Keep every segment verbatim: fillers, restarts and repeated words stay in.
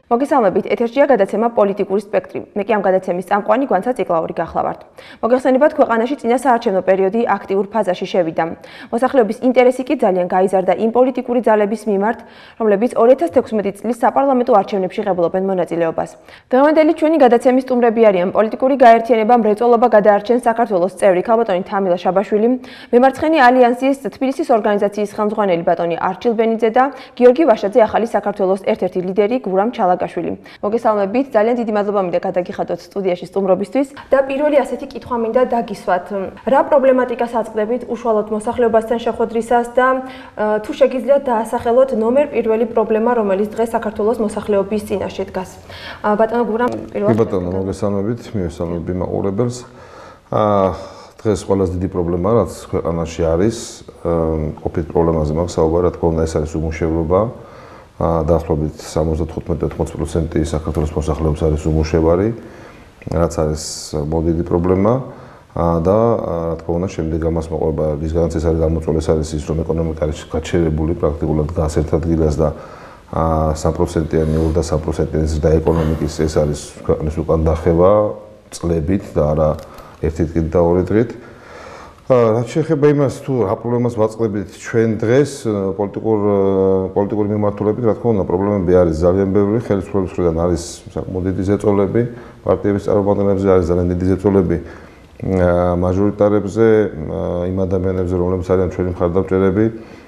მოგესალმებით, ეთერშია გადაცემა პოლიტიკური სპექტრი. მე კი ამ გადაცემის წამყვანი გვანცა ციკლაური გახლავართ. მოგეხსენებათ, ქვეყანაში წინა საარჩევნო პერიოდი აქტიურ ფაზაში შევიდა. მოსახლეობის ინტერესი კი ძალიან გაიზარდა იმ პოლიტიკური ძალების მიმართ, რომლებიც ორი ათას თექვსმეტი წლის საპარლამენტო არჩევნებში ღებულობენ მონაწილეობას. დღევანდელი ჩვენი გადაცემის სტუმრები არიან პოლიტიკური გაერთიანება მრეწველობა გადაარჩენს საქართველოს წევრი ქალბატონი თამილა შაბაშვილი, მემარცხენე ალიანსის თბილისის ორგანიზაციის ხელმძღვანელი ბატონი არჩილ ბენიძე და გიორგი ვაშაძე ახალი საქართველოს ერთ-ერთი ლიდერი გურამ ჩალაგაშვილი. მოგესალმებით, ძალიან დიდი მადლობა მინდა გადაგიხადოთ სტუდიაში სტუმრობისთვის და პირველი ასეთი კითხვა მინდა დაგისვათ. რა პრობლემატიკას აწყდებით უშუალოდ მოსახლეობასთან შეხვედრისას და თუ შეგიძლიათ დაასახელოთ ნომერ პირველი პრობლემა, რომელიც დღეს საქართველოს მოსახლეობის წინაშე დგას. ბატონო გურამ, პირველად ბატონო, მოგესალმებით, მივესალმები მაყურებელს. დღეს ყველაზე დიდი პრობლემა, რაც ქვეყანაში არის, ყოფილი პრობლემაზე მაქვს საუბარი, რა თქმა უნდა, ეს არის უმუშევრობა. დაახლოებით სამოცდათხუთმეტ ოთხმოცდაათი პროცენტი საქართველოს მოსახლეობის არის უმუშევარი, რაც არის მოდიდი პრობლემა და რა თქმა უნდა, შემდეგ ამას მოყვება ის განაცეს არის გამოწვეული, ეს არის ის, რომ ეკონომიკა არის გაჩერებული, პრაქტიკულად დგას ერთ ადგილას და სამ პროცენტიანი, ორი და სამი პროცენტიანი ზრდა ეკონომიკის ეს არის ქვეყნის უკან დახევა წლებით და არა ერთი დღით და ორი დღით. რაც შეეხება იმას, თუ რა პრობლემას ვაწყდებით ჩვენ დღეს პოლიტიკურ პოლიტიკური მიმართულებით, რა თქმა უნდა, პრობლემები არის ძალიან ბევრი, ხელისუფლების მხრიდან არის საკმაოდ დიდი ზეწოლები, პარტიების წარმომადგენლებზე არის ძალიან დიდი ზეწოლები, მაჟორიტარებზე, იმ ადამიანებზე, რომლებიც არიან ჩვენი მხარდამჭერები,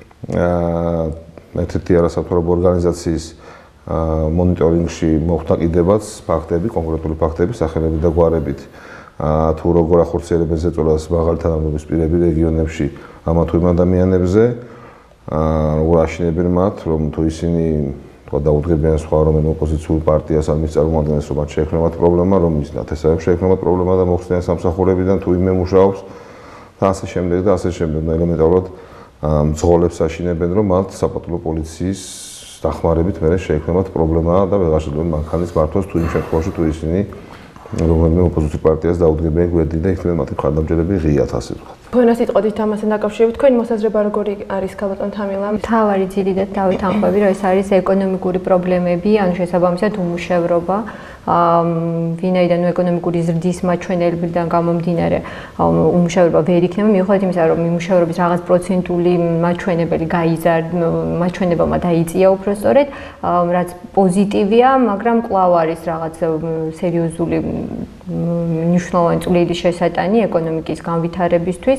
ერთ-ერთი არასამთავრობო ორგანიზაციის მონიტორინგში მოხდა კიდევაც ფაქტები, კონკრეტული ფაქტები, სახელებით და გვარებით. თუ როგორ ახორციელებენ ზეწოლას მაღალი თანამდებობის პირები რეგიონებში ამა თუ იმ ადამიანებზე, როგორ აშინებენ მათ, რომ თუ ისინი თქვა დაუდგებიან სხვა რომელიმე ოპოზიციურ პარტიას ან მის წარმომადგენლებს, რომ მათ შეექმნათ პრობლემა, რომ ის ნათესავებს შეექმნათ პრობლემა და მოხსნიან სამსახურებიდან, თუ იმ მემუშაობს და ასე შემდეგ და ასე შემდეგ. ელემენტარულად მძღოლებს აშინებენ, რომ მათ საპატრულო პოლიციის დახმარებით მერე შეექმნათ პრობლემა და ვეღარ შეძლონ მანქანის მართვას, თუ იმ შემთხვევაში თუ ისინი რომელიმე ოპოზიციურ პარტიას დაუდგებიან გვერდით და იქნებიან მათი მხარდამჭერები ღიათ, ასე ვთქვათ. თქვენას იტყოდით ამასთან დაკავშირებით, თქვენი მოსაზრება როგორი არის ქალბატონ თამილა? მთავარი ძირითადად დავეთანხმები, რომ ეს არის ეკონომიკური პრობლემები, ანუ შესაბამისად უმუშევრობა, ვინაიდან ეკონომიკური ზრდის მაჩვენებლებიდან გამომდინარე უმუშევრობა ვერ იქნება, მიუხედავად იმისა, რომ უმუშევრობის რაღაც პროცენტული მაჩვენებელი გაიზარდა, მაჩვენებელმა დაიწია უბრალოდ, რაც პოზიტივია, მაგრამ კვლავ არის რაღაც სერიოზული მნიშვნელოვანი წვლილი შესატანი ეკონომიკის განვითარებისთვის.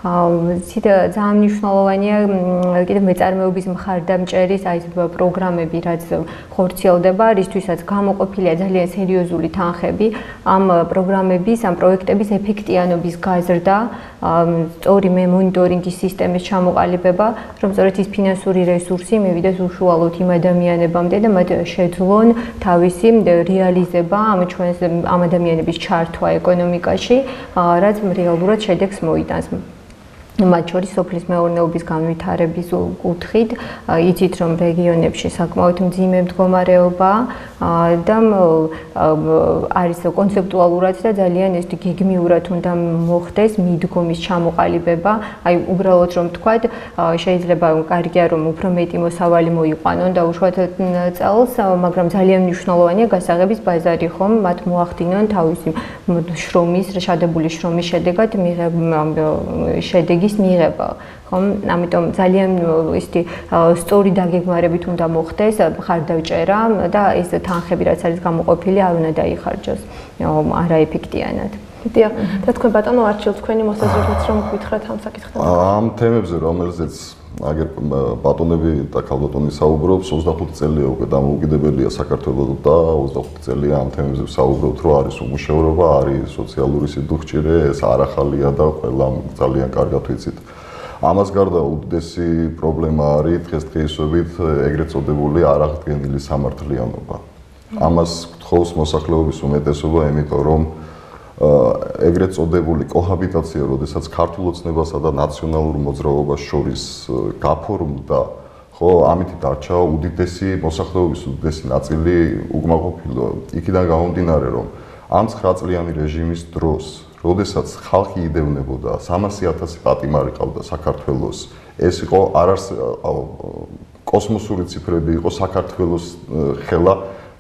ძალიან მნიშვნელოვანია კიდევ მეწარმეობის მხარდამჭერის აი ეს პროგრამები, რაც ხორციელდება, რისთვისაც გამოყოფილია ძალიან სერიოზული თანხები, ამ პროგრამების, ამ პროექტების ეფექტიანობის გაზრდა, სწორი მონიტორინგის სისტემის ჩამოყალიბება, რომ სწორედ ის ფინანსური რესურსი მივიდეს უშუალოდ იმ ადამიანებამდე და მათ შეძლონ თავისი რეალიზება, ამ ჩვენს ამ ადამიანების ჩართვა ეკონომიკაში, რაც რეალურად შედეგს მოიტანს. მათ შორის სოფლის მეურნეობის განვითარების კუთხით, იცით რომ რეგიონებში საკმაოდ მძიმე მდგომარეობა და არის კონცეპტუალურად და ძალიან ეს გეგმიურად უნდა მოხდეს მიდგომის ჩამოყალიბება, აი უბრალოდ რომ თქვათ, შეიძლება კარგია რომ უფრო მეტი მოსავალი მოიყვანონ და უშუალოდ წელს, მაგრამ ძალიან მნიშვნელოვანია გასაღების ბაზარი ხომ, მათ მოახდინონ თავისი შრომის, შადებული შრომის შედეგად შედეგი ის მიიღება, ხომ? ამიტომ ძალიან ისეთი სწორი დაგეგმარებით უნდა მოხდეს მხარდამჭერა და ეს თანხები, რაც არის გამოყოფილი, არ უნდა დაიხარჯოს არაეფექტიანად. დიახ, და თქვენ ბატონო არჩილ, თქვენი მოსაზრებაც რომ გითხრათ ამ საკითხთან? ამ თემებზე, რომელზეც აგერ ბატონები და ქალბატონი საუბრობს, ოცდახუთი წელია უკვე დამოუკიდებელია საქართველოს და ოცდახუთი წელია ამ თემებზე საუბრობთ, რომ არის უმუშევრობა, არის სოციალური სიდუხჭირე, ეს არ ახალია და ყველამ ძალიან კარგად ვიცით. ამას გარდა უდიდესი პრობლემა არის დღესდღეობით ეგრეთ წოდებული არაღდგენილი სამართლიანობა. ამას გთხოვს მოსახლეობის უმეტესობა, იმიტომ რომ ეგრეთ წოდებული კოჰაბიტაცია, როდესაც ქართულ ოცნებასა და ნაციონალურ მოძრაობას შორის გაფორმდა, ხო, ამით დარჩა უდიდესი მოსახლეობის უდიდესი ნაწილი უკმაყოფილო. იქიდან გამომდინარე, რომ ამ ცხრა წლიანი რეჟიმის დროს, როდესაც ხალხი იდევნებოდა სამასი ათასი პატიმარი ყავდა საქართველოს, ეს იყო არას კოსმოსური ციფრები იყო საქართველოს ხელა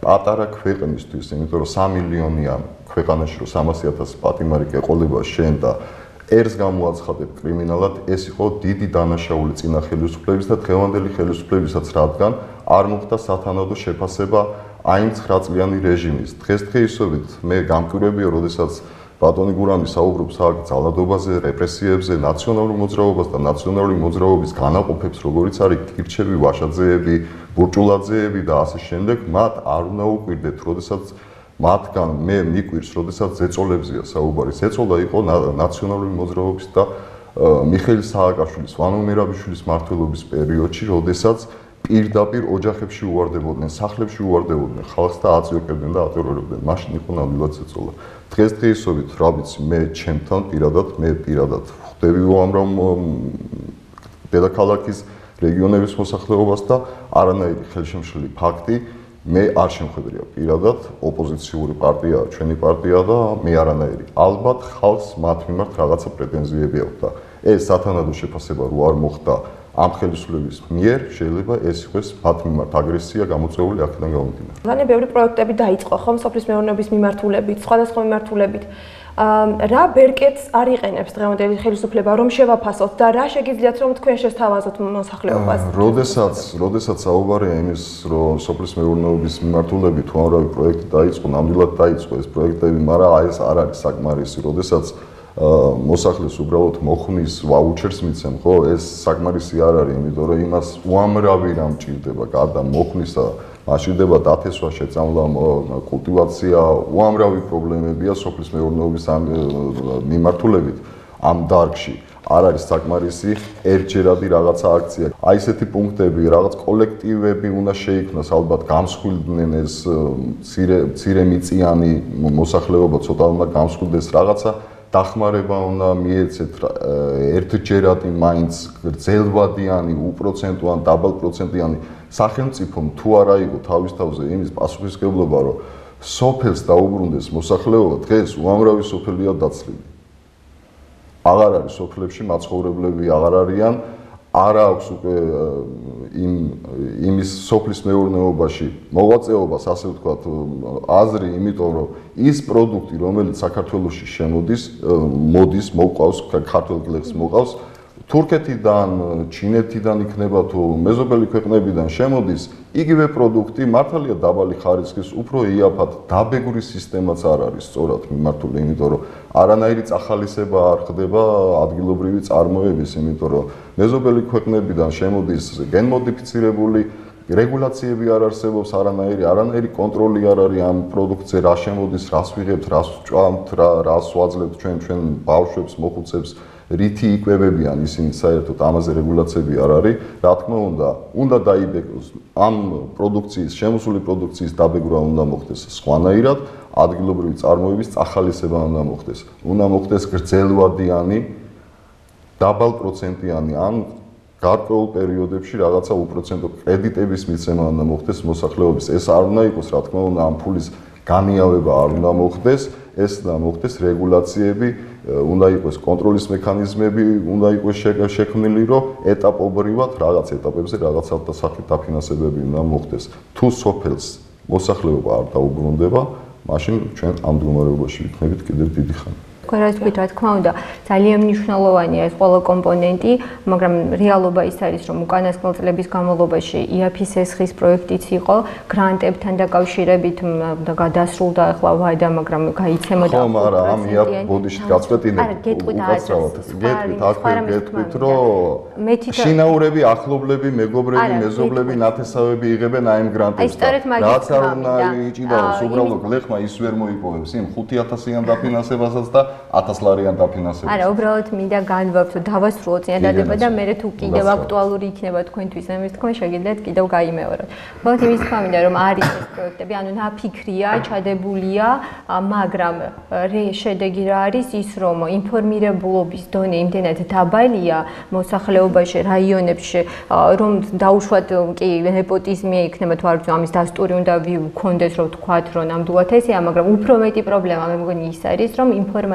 პატარა ქვეყნისთვის, იმიტომ რომ სამი მილიონიან ქვეყანაში რომ სამასი ათასი პატიმარი ეყოლება შენ და ერს გამოაცხადებ კრიმინალად, ეს იყო დიდი დანაშაული წინა ხელისუფლების და დღევანდელი ხელისუფლებისაც, რადგან არ მოხდა სათანადო შეფასება აი ცხრა წლიანი რეჟიმის. დღესდღეობით მე გამკვირვებია, როდესაც ბატონი გურამი საუბრობს აქ ძალადობაზე, რეპრესიებზე, ნაციონალურ მოძრაობას და ნაციონალური მოძრაობის განაყოფებს, როგორიც არის კირჩები, ვაშაძეები, ბურჭულაძეები და ასე შემდეგ, მათ არ უნდა უყვირდეთ, როდესაც მათგან მე მიკვირს, როდესაც ზეწოლებზეა საუბარი. ზეწოლა იყო ნაციონალური მოძრაობის და მიხეილ სააკაშვილის, ვანო მერაბიშვილის მმართველობის პერიოდში, როდესაც პირდაპირ ოჯახებში უვარდებოდნენ, სახლებში უვარდებოდნენ ხალხს და აწვევებდნენ და ატერორებდნენ. მაშინ იყო ნამდვილად ზეწოლა. დღესდღეობით, რა ვიცი, მე ჩემთან პირადად, მე პირადად ხვდები უამრავ დედაქალაქის რეგიონების მოსახლეობას და არანაირი ხელშემშლელი ფაქტი მე არ შემხედრია პირადად, ოპოზიციური პარტიაა ჩვენი პარტია და მე არანაირი. ალბათ ხალხს მათ მიმართ რაღაცა პრეტენზიები აქვს და ეს სათანადო შეფასება რო არ მოხდა ამ ხელისუფლების მიერ, შეიძლება ეს იყოს მათ მიმართ აგრესია გამოწვეული აქედან გამომდინარე. ძალიან ბევრი პროექტები დაიწყო ხომ სოფლის მეურნეობის მიმართულებით, სხვადასხვა მიმართულებით. რა ბერკეტს არ იყენებს დღევანდელი ხელისუფლება, რომ შევაფასოთ და რა შეგიძლიათ რომ თქვენ შესთავაზოთ მოსახლეობას? როდესაც, როდესაც საუბარია იმის, რომ სოფლის მეურნეობის მიმართულებით უამრავი პროექტი დაიწყო, ნამდვილად დაიწყო ეს პროექტები, მაგრამ აი ეს არ არის საკმარისი, როდესაც მოსახლეს უბრალოდ მოხნის ვაუჩერს მიცემ, ხო? ეს საკმარისი არ არის, იმიტომ რომ იმას უამრავი რამ ჭირდება, გარდა მოხნისა, მაშინდება დათესვა, შეწამლა, კულტივაცია, უამრავი პრობლემებია სოფლის მეურნეობის მიმართულებით ამ დარგში. არ არის საკმარისი ერთჯერადი რაღაცა აქცია. აი ესეთი პუნქტები, რაღაც კოლექტივები უნდა შეიქმნას, ალბათ გამსხვილდნენ ეს მცირე მიწიანი მოსახლეობა, ცოტა უნდა გამსხვილდეს რაღაცა დახმარება უნდა მიეცეთ ერთჯერადი მაინც გრძელვადიანი, უპროცენტოვანი, დაბალპროცენტიანი სახელმწიფომ თუ არა იყო თავის თავზე იმის პასუხისმგებლობა, რომ სოფელს დაუბრუნდეს მოსახლეობა, დღეს უამრავი სოფელია დაცლილი. აღარ არის სოფლებში მაცხოვრებლები, აღარ არიან, არ აქვს უკვე იმ იმის სოფლის მეურნეობაში მოღვაწეობას, ასე ვთქვათ, აზრი, იმიტომ რომ ის პროდუქტი, რომელიც საქართველოში შემოდის, მოდის, მოყავს, ქართულ გლეხს მოყავს, თურქეთიდან, ჩინეთიდან იქნება თუ მეზობელი ქვეყნებიდან შემოდის, იგივე პროდუქტი მართალია დაბალი ხარისხის, უფრო იაფად დაბეგური სისტემაც არ არის სწორად მიმართული, იმიტომ რომ არანაირი წახალისება არ ხდება ადგილობრივი წარმოების, იმიტომ რომ მეზობელი ქვეყნებიდან შემოდის გენმოდიფიცირებული რეგულაციები არ არსებობს, არანაირი, არანაირი კონტროლი არ არის ამ პროდუქტზე, რა შემოდის, რას ვიღებთ, რას ვჭამთ, რას ვაძლევთ ჩვენ ჩვენ ბავშვებს, მოხუცებს, რითი იკვებებიან ისინი საერთოდ ამაზე რეგულაციები არ არის, რა თქმა უნდა, უნდა დაიბეგროს ამ პროდუქციის, შემოსული პროდუქციის დაბეგრვა უნდა მოხდეს სხვანაირად, ადგილობრივი წარმოების წახალისება უნდა მოხდეს. უნდა მოხდეს გრძელვადიანი, დაბალპროცენტიანი ან გარკვეულ პერიოდებში რაღაცა უპროცენტო კრედიტების მიცემა უნდა მოხდეს მოსახლეობის. ეს არ უნდა იყოს, რა თქმა უნდა, ამ ფულის განიავება არ უნდა მოხდეს, ეს უნდა მოხდეს რეგულაციები, უნდა იყოს კონტროლის მექანიზმები, უნდა იყოს შექმნილი, რომ ეტაპობრივად რაღაც ეტაპებზე რაღაცა დასახით დაფინანსებები უნდა მოხდეს. თუ სოფელს მოსახლეობა არ დაუბრუნდება, მაშინ ჩვენ ამ მდგომარეობაში ვიქნებით კიდევ დიდი ხანი. თქვენ რა თქვით, რა თქმა უნდა, ძალიან მნიშვნელოვანია ეს ყველა კომპონენტი, მაგრამ რეალობა ის არის, რომ უკანასკნელ წლების განმავლობაში ი-აფ-ის ესხის პროექტიც იყო, გრანტებთან დაკავშირებით და გადასრულდა ახლა ვადა, მაგრამ გაიცემოდა. ხო, მაგრამ ამ ი-აფ ბოდიში გაწყვეტინებთ. უკაცრავად. გეტყვით, აქვე გეტყვით, რომ შინაურები, ახლობლები, მეგობრები, მეზობლები, ნათესავები იღებენ აი ამ გრანტებს. რაც არ უნდა იჭიდაოს, უბრალოდ გლეხმა ის ვერ მოიპოვებს იმ ხუთი ათასიან დაფინანსებასაც და ათას ლარიან დაფინანსებას. არა, უბრალოდ მინდა განვაქვთ, დავასრულო წინადადება და მე თუ კიდევ აქტუალური იქნება თქვენთვის, ამის თქმა შეგიძლიათ კიდევ გაიმეოროთ. მხოლოდ იმის თქმა მინდა, რომ არის ეს პროექტები, ანუ ნაფიქრია, ჩადებულია, მაგრამ შედეგი რა არის ის, რომ ინფორმირებულობის დონე იმდენად დაბალია მოსახლეობაში, რაიონებში, რომ დაუშვათ კი ნეპოტიზმი იქნება თუ არ ვიცი, ამის დასტური უნდა ვქონდეს, რომ ვთქვათ, რომ ნამდვილად ესეა, მაგრამ უფრო მეტი პრობლემა მე მგონი ის არის, რომ ინფორმაცია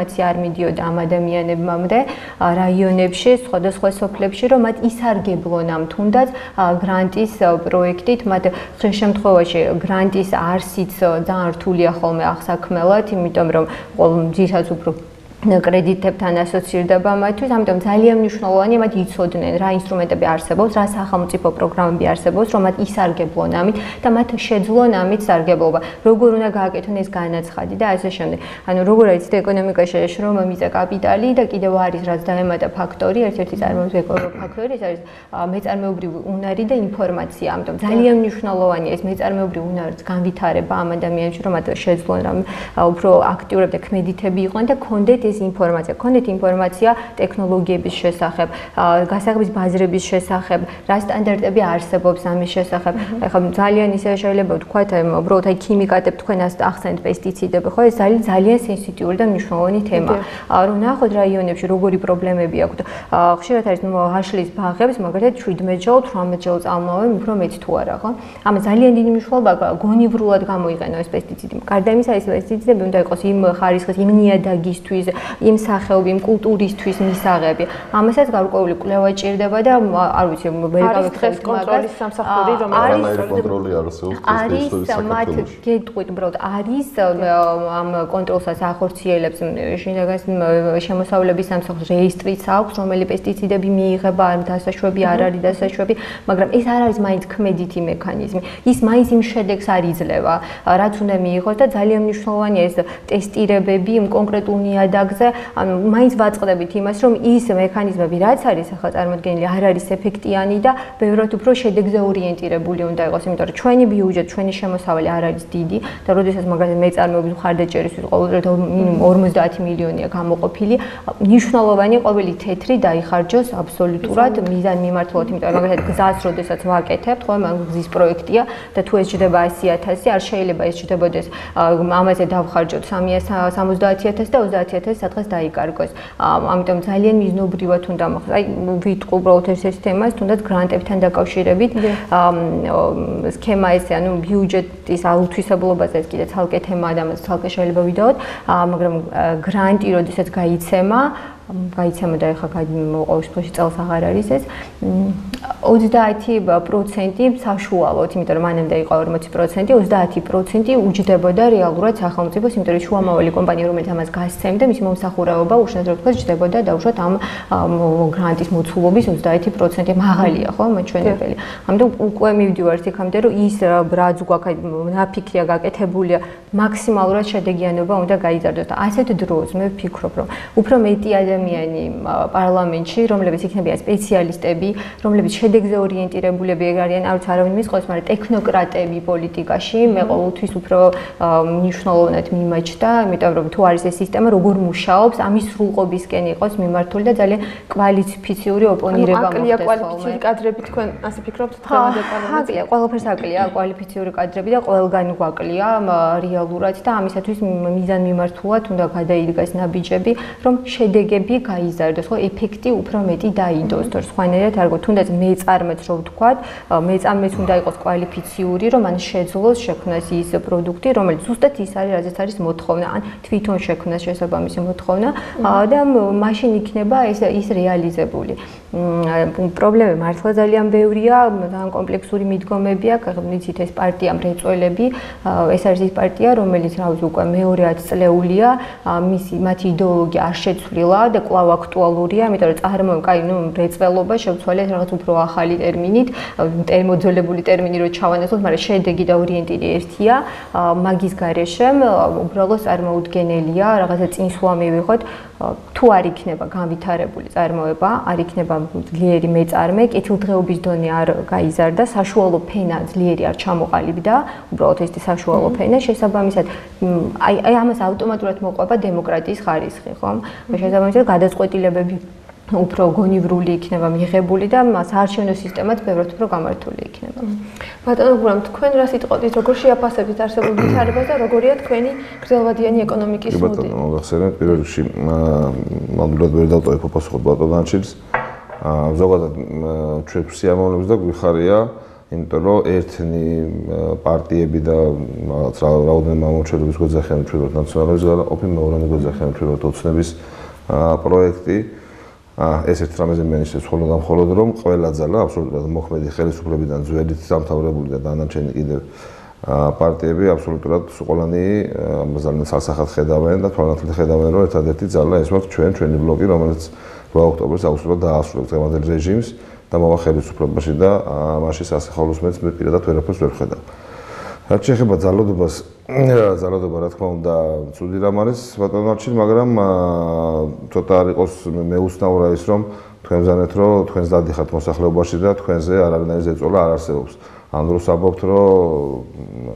ინფორმაცია არ მიდიოდა ამ ადამიანებამდე რაიონებში, სხვადასხვა სოფლებში, რომ მათ ისარგებლონ ამ თუნდაც გრანტის პროექტით, მათ ხშირ შემთხვევაში გრანტის არსიც ძალიან რთულია ხოლმე აღსაქმელად, იმიტომ რომ ძირითადად უფრო კრედიტებთან ასოცირდება მათთვის, ამიტომ ძალიან მნიშვნელოვანია მათ იცოდნენ რა ინსტრუმენტები არსებობს, რა სახელმწიფო პროგრამები არსებობს, რომ მათ ისარგებლონ ამით და მათ შეძლონ ამით სარგებლობა. როგორ უნდა გააკეთონ ეს განაცხადი და ასე შემდეგ. ანუ როგორ არის ეკონომიკაში შრომამიწა კაპიტალი და კიდევ არის რაც დაემატა ფაქტორი, ერთ-ერთი წარმოქმნილი ფაქტორი, ეს არის მეწარმეობრივი უნარი და ინფორმაცია. ამიტომ ძალიან მნიშვნელოვანია ეს მეწარმეობრივი უნარის განვითარება ამ ადამიანებში, რომ მათ შეძლონ რამე უფრო აქტიურები და ქმედითები იყვნენ და კონდეთ ეს ინფორმაცია, კონდეთ ინფორმაცია ტექნოლოგიების შესახებ, გასაღების ბაზრების შესახებ, რა სტანდარტები არსებობს ამის შესახებ. ეხლა ძალიან ისე შეიძლება ვთქვათ, უბრალოდ აი ქიმიკატებ თქვენ ახსენეთ პესტიციდები, ხო, ეს ძალიან ძალიან სენსიტიური და მნიშვნელოვანი თემაა. რომ ნახოთ რაიონებში როგორი პრობლემები აქვთ. ხშირად არის ღაშლის ბაღებს, მაგალითად შვიდმეტ ჯერ, თვრამეტ ჯერ წამოვავენ, უფრო მეტ თუ არა, ხო? ამას ძალიან დიდი მნიშვნელობა აქვს გონივრულად გამოიყენო ეს პესტიციდი. გარდა ამისა, ეს პესტიციდები უნდა იყოს იმ ხარისხის, იმ ნიადაგისთვის, იმ სახეობი, იმ კულტურისთვის მისაღები. ამასაც გარკვეული კვლევა ჭირდება და არ ვიცი, ვერ გავიხსენებ კონტროლის სამსახური, რომელიც არის კონტროლი არსებობს ტესტების მათ გეტყვით, უბრალოდ არის ამ კონტროლსაც ახორციელებს შინაგან შემოსავლების სამსახურს რეესტრიც აქვს, რომელი პესტიციდები მიიღება, არ დასაშვები არ არის დასაშვები, მაგრამ ეს არ არის მაინც ქმედითი მექანიზმი. ის მაინც იმ შედეგს არ იძლევა, რაც უნდა მიიღოს და ძალიან მნიშვნელოვანია ეს ტესტირებები იმ კონკრეტულ ნიადაგზე, ანუ მაინც ვაწყდებით იმას, რომ ის მექანიზმები, რაც არის ახლა წარმოქმნილი, არ არის ეფექტიანი და ბევრად უფრო შედეგზე ორიენტირებული უნდა იყოს, იმიტომ რომ ჩვენი ბიუჯეტი, ჩვენი შემოსავალი არ არის დიდი და როდესაც მაგალითად მეწარმეობის მხარდაჭერისთვის ყოველდღე მინიმუმ ორმოცდაათი მილიონია გამოყოფილი, მნიშვნელოვანია ყოველი თეთრი დაიხარჯოს აბსოლუტურად მიზან მიმართულად, იმიტომ რომ მაგალითად გზას როდესაც ვაკეთებთ, ხო, მაგ გზის პროექტია და თუ ეს ჯდება ასი ათასი, არ შეიძლება ეს ჯდებოდეს ამაზე დავხარჯოთ სამოცდაათი ათასი და ოცდაათი ათასი სადღაც დაიკარგოს. ამიტომ ძალიან მიზნობრივად უნდა მოხდეს. აი ვიტყვი უბრალოდ ეს თემას, თუნდაც გრანტებთან დაკავშირებით, სქემა ესე, ანუ ბიუჯეტის აუთვისებლობაზე ეს კიდე ცალკე თემაა და ამას ცალკე შეიძლება ვიდაოთ, მაგრამ გრანტი როდესაც გაიცემა, გაიცემა და ეხლა ყოველ შემთხვევაში წელს აღარ არის ეს ოცდაათი პროცენტი საშუალოდ, იმიტომ რომ მანამდე იყო ორმოცი პროცენტი, ოცდაათი პროცენტი უჯდებოდა რეალურად სახელმწიფოს, იმიტომ რომ შუამავალი კომპანია, რომელიც ამას გასცემდა, მისი მომსახურება უშუალოდ თქვა ჯდებოდა დაუშვათ ამ გრანტის მოცულობის ოცდაათი პროცენტი მაღალია, ხო, მაჩვენებელი. ამიტომ უკვე მივდივართ იქამდე, რომ ის რაც გვაქვს ნაფიქრია გაკეთებულია, მაქსიმალურად შედეგიანობა უნდა გაიზარდოს და ასეთ დროს მე ვფიქრობ, რომ უფრო მეტი ადამიანი პარლამენტში, რომლებიც იქნებიან სპეციალისტები, რომლებიც შედეგზე ორიენტირებულები არიან, არც არავინ მისყავს, მაგრამ ტექნოკრატები პოლიტიკაში, მე ყოველთვის უფრო მნიშვნელოვნად მიმაჩნდა, იმიტომ რომ თუ არის ეს სისტემა, როგორ მუშაობს, ამის სრულყოფისკენ იყოს მიმართული და ძალიან კვალიფიციური ოპონირება მოხდეს. აკლია კვალიფიციური კადრები თქვენ ასე ფიქრობთ დღევანდელ პარლამენტში? აკლია, ყველაფერს აკლია კვალიფიციური კადრები და ყველგან გვაკლია რეალურად და ამისათვის მიზან მიმართულად უნდა გადაიდგას ნაბიჯები, რომ შედეგები გაიზარდოს, ხო, ეფექტი უფრო მეტი დაიდოს, თორე სხვანაირად არ გქონდა, თუნდაც მეწარმეც რო ვთქვათ, მეწარმეც უნდა იყოს კვალიფიციური, რომ მან შეძლოს შექმნას ის პროდუქტი, რომელიც ზუსტად ის არის, რაზეც არის მოთხოვნა, ან თვითონ შექმნას შესაბამისი მოთხოვნა და მაშინ იქნება ეს ის რეალიზებული. პრობლემები მართლა ძალიან ბევრია, ძალიან კომპლექსური მიდგომები აქვს, ახლა ვიცით ეს პარტია მრეწველები, ეს არის ის პარტია, რომელიც რა ვიცი უკვე მეორე ათწლეულია, მისი მათი იდეოლოგია არ შეცვლილა და კვლავ აქტუალურია, იმიტომ რომ წარმოემ, კაი, ნუ მრეწველობა შევცვალეთ რაღაც უფრო ახალი ტერმინით, მოძველებული ტერმინი რო ჩავანაცვლოთ, მაგრამ შედეგი და ორიენტირი ერთია, მაგის გარეშე უბრალოდ წარმოუდგენელია, რაღაცა წინსვლა მივიღოთ, თუ არ იქნება განვითარებული წარმოება, არ იქნება ძლიერი მეწარმე, კეთილდღეობის დონე არ გაიზარდა, საშუალო ფენა ძლიერი არ ჩამოყალიბდა, უბრალოდ ეს საშუალო ფენა შესაბამისად აი აი ამას ავტომატურად მოყვება დემოკრატიის ხარისხი, ხო? შესაბამისად გადაწყვეტილებები უფრო გონივრული იქნება მიღებული და საარჩევნო სისტემაც ბევრად უფრო გამართული იქნება. ბატონო გურამ, თქვენ რას იტყოდით, როგორ შეაფასებთ არსებულ ვითარებას და როგორია თქვენი გრძელვადიანი ეკონომიკის მოდი? ბატონო, მოგახსენებთ, პირველ რიგში მადლობთ ვერ დავტოვებ უპასუხოთ ბატონ ანჩილს. ზოგადად ჩვენ სიამოვნებს და გვიხარია იმიტომ რომ ერთნი პარტიები და რაღაც რაოდენობა მომჩერების გვეძახიან ჩვენ ნაციონალიზმის განყოფი, მეორენი გვეძახიან ჩვენ ოცნების პროექტი. ეს ერთ რამეზე მენიშნებს მხოლოდ და მხოლოდ რომ ყველა ძალა აბსოლუტურად მოქმედი ხელისუფლებიდან ძველით დამთავრებული და დანარჩენი კიდევ პარტიები აბსოლუტურად ყველანი ძალიან სასახად ხედავენ და თვალნათლად ხედავენ რომ ერთადერთი ძალა ეს ვართ ჩვენ ჩვენი ბლოკი რომელიც რვა ოქტომბერს აუცილებლად დაასრულებს დღევანდელ რეჟიმს და მოვა ხელისუფლებაში და მაშინ სასახაულოს მეც მე პირადად ვერაფერს ვერ ხედავ. რაც შეეხება ძალადობას, ძალადობა რა თქმა უნდა ცუდი რამ არის ბატონო არჩილ, მაგრამ ცოტა არ იყოს მეუცნაურა ის რომ თქვენ ზანეთ რომ თქვენს დადიხართ მოსახლეობაში და თქვენზე არავინაირი ზეწოლა არ არსებობს. ან დროს ამბობთ რომ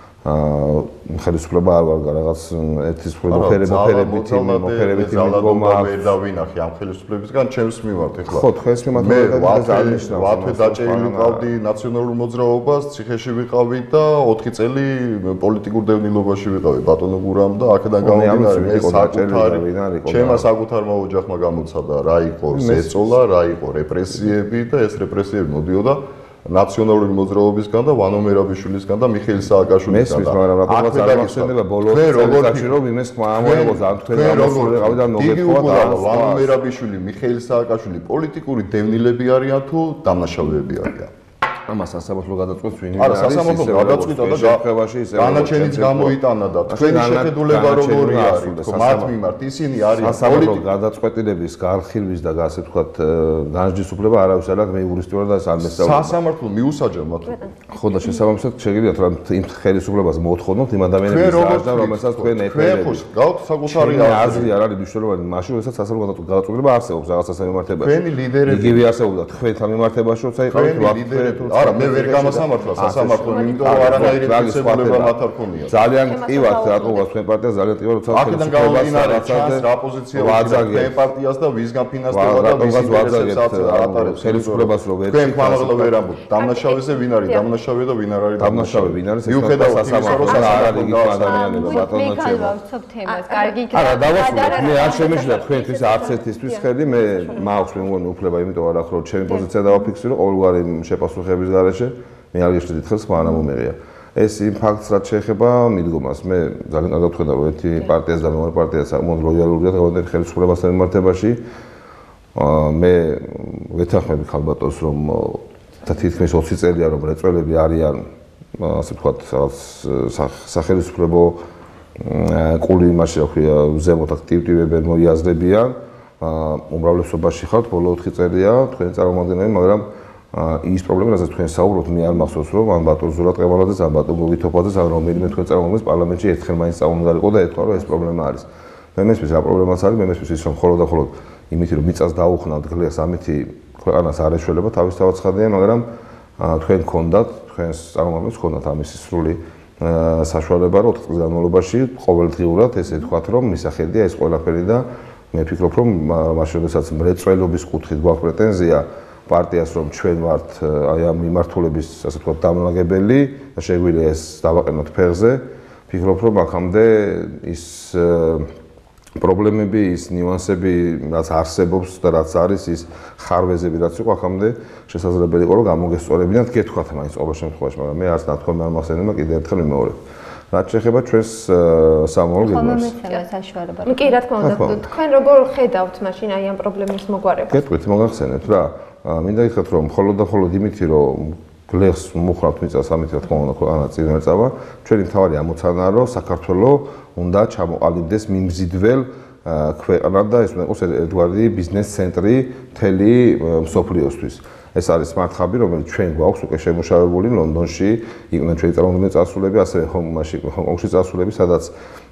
ხელისუფლება არ ვარ რაღაც ერთის მოფერებითი მოფერებითი მიდგომა ვერ დავინახე ამ ხელისუფლებისგან ჩემს მიმართ ეხლა. ხო, თქვენს მიმართ მე ვათვე დაჭერილი ვიყავდი ნაციონალურ მოძრაობას, ციხეში ვიყავი და ოთხი წელი პოლიტიკურ დევნილობაში ვიყავი ბატონო გურამ და აქედან გამომდინარე მე საკუთარი ჩემმა საკუთარმა ოჯახმა გამოცადა რა იყო ზეწოლა, რა იყო რეპრესიები და ეს რეპრესიები მოდიოდა ნაციონალური მოძრაობისგან და ვანო მერაბიშვილისგან და მიხეილ სააკაშვილისგან. მესმის, მაგრამ რატომაც არ მახსენდება ბოლო წელიწადში რომ იმეს ამოიღოს ან თქვენ გამოსულიყავი და მოგეთხოვა და ვანო მერაბიშვილი, მიხეილ სააკაშვილი პოლიტიკური დევნილები არიან თუ დამნაშავეები არიან? ამას სასამართლო გადაწყვეტს ვინ არის? არა, სასამართლო გადაწყვეტა და შეფრებაში ისე განაჩენიც გამოიტანა და თქვენი შეხედულება როგორი არის? თქო, მათ მიმართ ისინი არიან სასამართლო გადაწყვეტილების გარხილვის და ასე ვთქვათ განსჯის უფლება არავის არ აქვს, მე იურისტი ვარ და ეს არ მესწავლება. სასამართლო მიუსაჯა მათ. ხო და შესაბამისად შეგიძლიათ რა იმ ხელისუფლებას მოთხოვნოთ იმ ადამიანების დაარსდა, რომელსაც თქვენ ეფერებით. ხო, გავთ საკუთარი აზრი არ არის მნიშვნელოვანი, მაშინ როდესაც სასამართლო გადაწყვეტილება არსებობს რაღაცასთან მიმართებაში. თქვენი ლიდერები იგივე არსებობდა თქვენთან მიმართებაში, როცა იყავით ვაფრე არა, მე ვერ გამასამართლა სასამართლო, იმიტომ რომ არანაირი პრინციპულობა მათ არ ქონია. ძალიან ტკივართ რატომაც თქვენ პარტია ძალიან ტკივართ, როცა აქედან გამომდინარე ჩანს რა პოზიცია ვაძაგეთ თქვენ პარტიას და ვისგან ფინანსდება და ვის ინტერესებს ატარებს ხელისუფლებას რო ვერ თქვენ ხმამაღლა ვერ ამბობთ. დამნაშავეზე ვინ არის? დამნაშავე და ვინ არ არის? დამნაშავე ვინ არის? მიუხედავად იმისა, რომ სასამართლო ადამიანები ბატონო ჩემო. ვცობ თემას, კარგი იქნება. არა, დავასრულებ. მე არ შემეშლა თქვენთვის არც ერთისთვის ხელი, მე მაქვს მე მგონი უფლება, იმიტომ არ ახრო ჩემი პოზიცია დავაფიქსირო ყოველგვარი შეპასუხების გარეშე. მე არ გიშლით ხელს, მაგრამ არ მომეღია. ეს იმ ფაქტს რაც შეეხება მიდგომას, მე ძალიან კარგად ვხედავ, რომ ერთი პარტიას და მეორე პარტია საკმაოდ ლოიალურია დღევანდელ ხელისუფლებასთან მიმართებაში. მე ვეთანხმები ხალბატონს, რომ და თითქმის ოცი წელია რომ რეწველები არიან, ასე ვთქვათ, რაღაც სახელმწიფო ყული იმაში, რა ქვია, ზემოთ აქტივებენ, მოიაზრებიან. უმრავლესობაში ხართ, ბოლო ოთხი წელია თქვენი წარმომადგენლები, მაგრამ ის პრობლემა, რასაც თქვენ საუბრობთ, მე არ მახსოვს, რომ ან ბატონ ზურაბ ყემალაძეს, ან ბატონ გოგითოფაძეს, ან რომელიმე თქვენ წარმომადგენელს პარლამენტში ერთხელ მაინც წამომდარიყო და ეთქვა, რომ ეს პრობლემა არის. მე მესმის რა პრობლემაც არის, მე მესმის ის, რომ მხოლოდ და მხოლოდ იმითი, რომ მიწას დაუხნავთ გლეხს, ამითი ქვეყანას არ ეშველება, თავისთავად ცხადია, მაგრამ თქვენ გქონდათ, თქვენს წარმომადგენლებს გქონდათ ამისი სრული საშუალება, რომ ოთხ წლის განმავლობაში ყოველდღიურად ესე ვთქვათ, რომ მისახედია ეს ყველაფერი და მე ვფიქრობ, რომ მაშინ როდესაც მრეწველობის კუთხით გვაქვს პრეტენზია პარტიას, რომ ჩვენ ვართ აი ამ მიმართულების, ასე ვთქვათ, დამლაგებელი და შეგვიძლია ეს დავაყენოთ ფეხზე, ვფიქრობ, რომ აქამდე ის პრობლემები, ის ნიუანსები, რაც არსებობს და რაც არის, ის ხარვეზები, რაც იყო აქამდე შესაძლებელი იყო, რომ გამოგესწორებინათ, გეთქვათ მაინც ყოველ შემთხვევაში, მაგრამ მე არც ნათქვამი არ მახსენდება, კიდევ ერთხელ ვიმეორებ. რაც შეეხება ჩვენს სამოვალ გეგმას. კი, რა თქმა უნდა, თქვენ როგორ ხედავთ მაშინ აი ამ პრობლემის მოგვარებას? გეტყვით, მოგახსენეთ რა. მინდა გითხრათ, რომ მხოლოდ და მხოლოდ იმითი, რომ გლეხს მოხრავთ მიწას, ამით რა თქმა უნდა, ქვეყანა წინ ეწავა. ჩვენი მთავარი ამოცანაა, რომ საქართველოს უნდა ჩამოყალიბდეს მიმზიდველ ქვეყანა და ეს უნდა იყოს ერთგვარი ბიზნეს ცენტრი მთელი მსოფლიოსთვის. ეს არის მართხაბი, რომელიც ჩვენ გვაქვს უკვე შემუშავებული ლონდონში, იყვნენ ჩვენი წარმომადგენელი წასულები, ასევე ჰონკონგში, ჰონკონგში წასულები, სადაც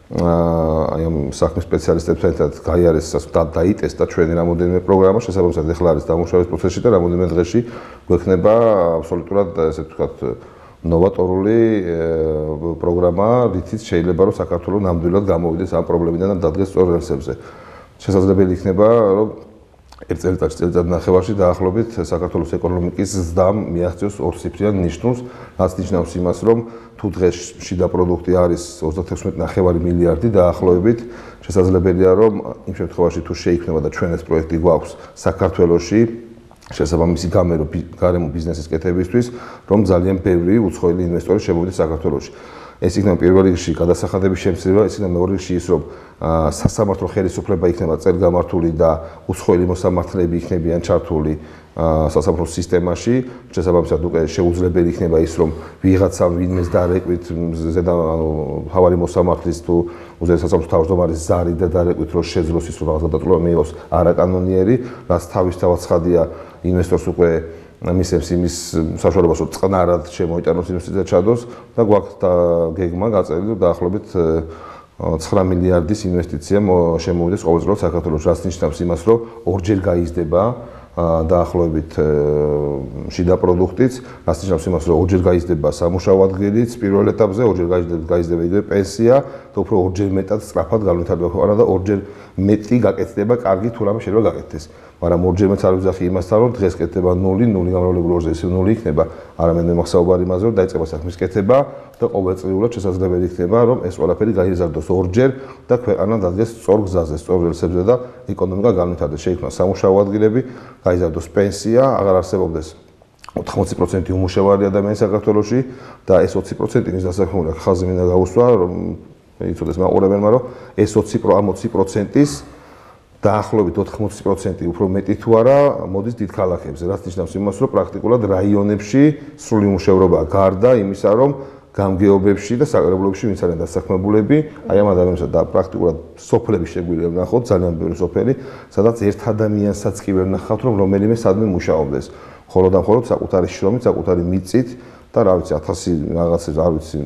აი ამ საქმის სპეციალისტებთან ერთად გაიარეს და დაიტესტა ჩვენი რამოდენიმე პროგრამა, შესაბამისად ეხლა არის დამუშავების პროცესში და რამოდენიმე დღეში გვექნება აბსოლუტურად ესე ვთქვათ ნოვატორული პროგრამა, რითიც შეიძლება რომ საქართველოს ნამდვილად გამოვიდეს ამ პრობლემიდან და დადგეს სწორ რელსებზე. შესაძლებელი იქნება რომ ერთ წელიწადში წელიწად ნახევარში დაახლოებით საქართველოს ეკონომიკის ზრდამ მიაღწიოს ორციფრიან ნიშნულს, რაც ნიშნავს იმას, რომ თუ დღეს შიდა პროდუქტი არის ოცდათექვსმეტ ნახევარი მილიარდი დაახლოებით, შესაძლებელია რომ იმ შემთხვევაში თუ შეიქმნება და ჩვენ ეს პროექტი გვაქვს საქართველოში შესაბამისი გამერო გარემო ბიზნესის კეთებისთვის, რომ ძალიან ბევრი უცხოელი ინვესტორი შემოვიდეს საქართველოში. ეს იქნება პირველ რიგში გადასახადების შემცირება, ეს იქნება მეორე რიგში ის, რომ სასამართლო ხელისუფლება იქნება წელგამართული და უცხოელი მოსამართლეები იქნებიან ჩართული სასამართლო სისტემაში, შესაბამისად უკვე შეუძლებელი იქნება ის, რომ ვიღაცამ ვინმეს დარეკვით ზედა ანუ მთავარი მოსამართლის თუ უზენაეს სასამართლო თავმჯდომარის ზარი და დარეკვით რომ შეძლოს ის, რომ რაღაც გადაწყვეტა მიიღოს არაკანონიერი, რაც თავისთავად ცხადია ინვესტორს უკვე მისცემს იმის საშუალებას, რომ წყნარად შემოიტანოს ინვესტიცია ჩადოს და გვაქვს და გეგმა გაწერილი, რომ დაახლოებით ცხრა მილიარდის ინვესტიცია შემოვიდეს ყოველწლიურად საქართველოში, რაც ნიშნავს იმას, რომ ორჯერ გაიზრდება დაახლოებით შიდა პროდუქტიც, რაც ნიშნავს იმას, რომ ორჯერ გაიზრდება სამუშაო ადგილიც პირველ ეტაპზე, ორჯერ გაიზრდება იგივე პენსია და უფრო ორჯერ მეტად სწრაფად განვითარდება ქვეყანა და ორჯერ მეტი გაკეთდება, კარგი თუ რამე შეიძლება გაკეთდეს. მაგრამ ორჯერ მეც არ ვიძახი იმასთან, რომ დღეს კეთდება ნული, ნული გამრავლებული ორზე ისე ნული იქნება, არამედ მე მახსოვარი იმაზე, რომ დაიწყება საქმის კეთება და ყოველწლიურად შესაძლებელი იქნება, რომ ეს ყველაფერი გაიზარდოს ორჯერ და ქვეყანა დადგეს სწორ გზაზე, სწორ რელსებზე და ეკონომიკა განვითარდეს. შეიქმნას სამუშაო ადგილები, გაიზარდოს პენსია, აღარ არსებობდეს ოთხმოცი პროცენტი უმუშევარი ადამიანი საქართველოში და ეს ოცი პროცენტი ის დასაქმებულია ხაზი მინდა გაუსვა, რომ იცოდეს მაყურებელმა, რომ ეს ოცი პროცენტის დაახლოებით ოთხმოცი პროცენტი უფრო მეტი თუ არა მოდის დიდ ქალაქებზე, რაც ნიშნავს იმას, რომ პრაქტიკულად რაიონებში სრული უმუშევრობაა გარდა იმისა, რომ გამგეობებში და საკრებულებში ვინც არიან დასაქმებულები, აი ამ ადამიანებსა და პრაქტიკულად სოფლები შეგვიძლია ვნახოთ, ძალიან ბევრი სოფელი, სადაც ერთ ადამიანსაც კი ვერ ვნახავთ, რომ რომელიმე სადმე მუშაობდეს. მხოლოდ და მხოლოდ საკუთარი შრომით, საკუთარი მიწით და რა ვიცი, ათასი რაღაცებს არ ვიცი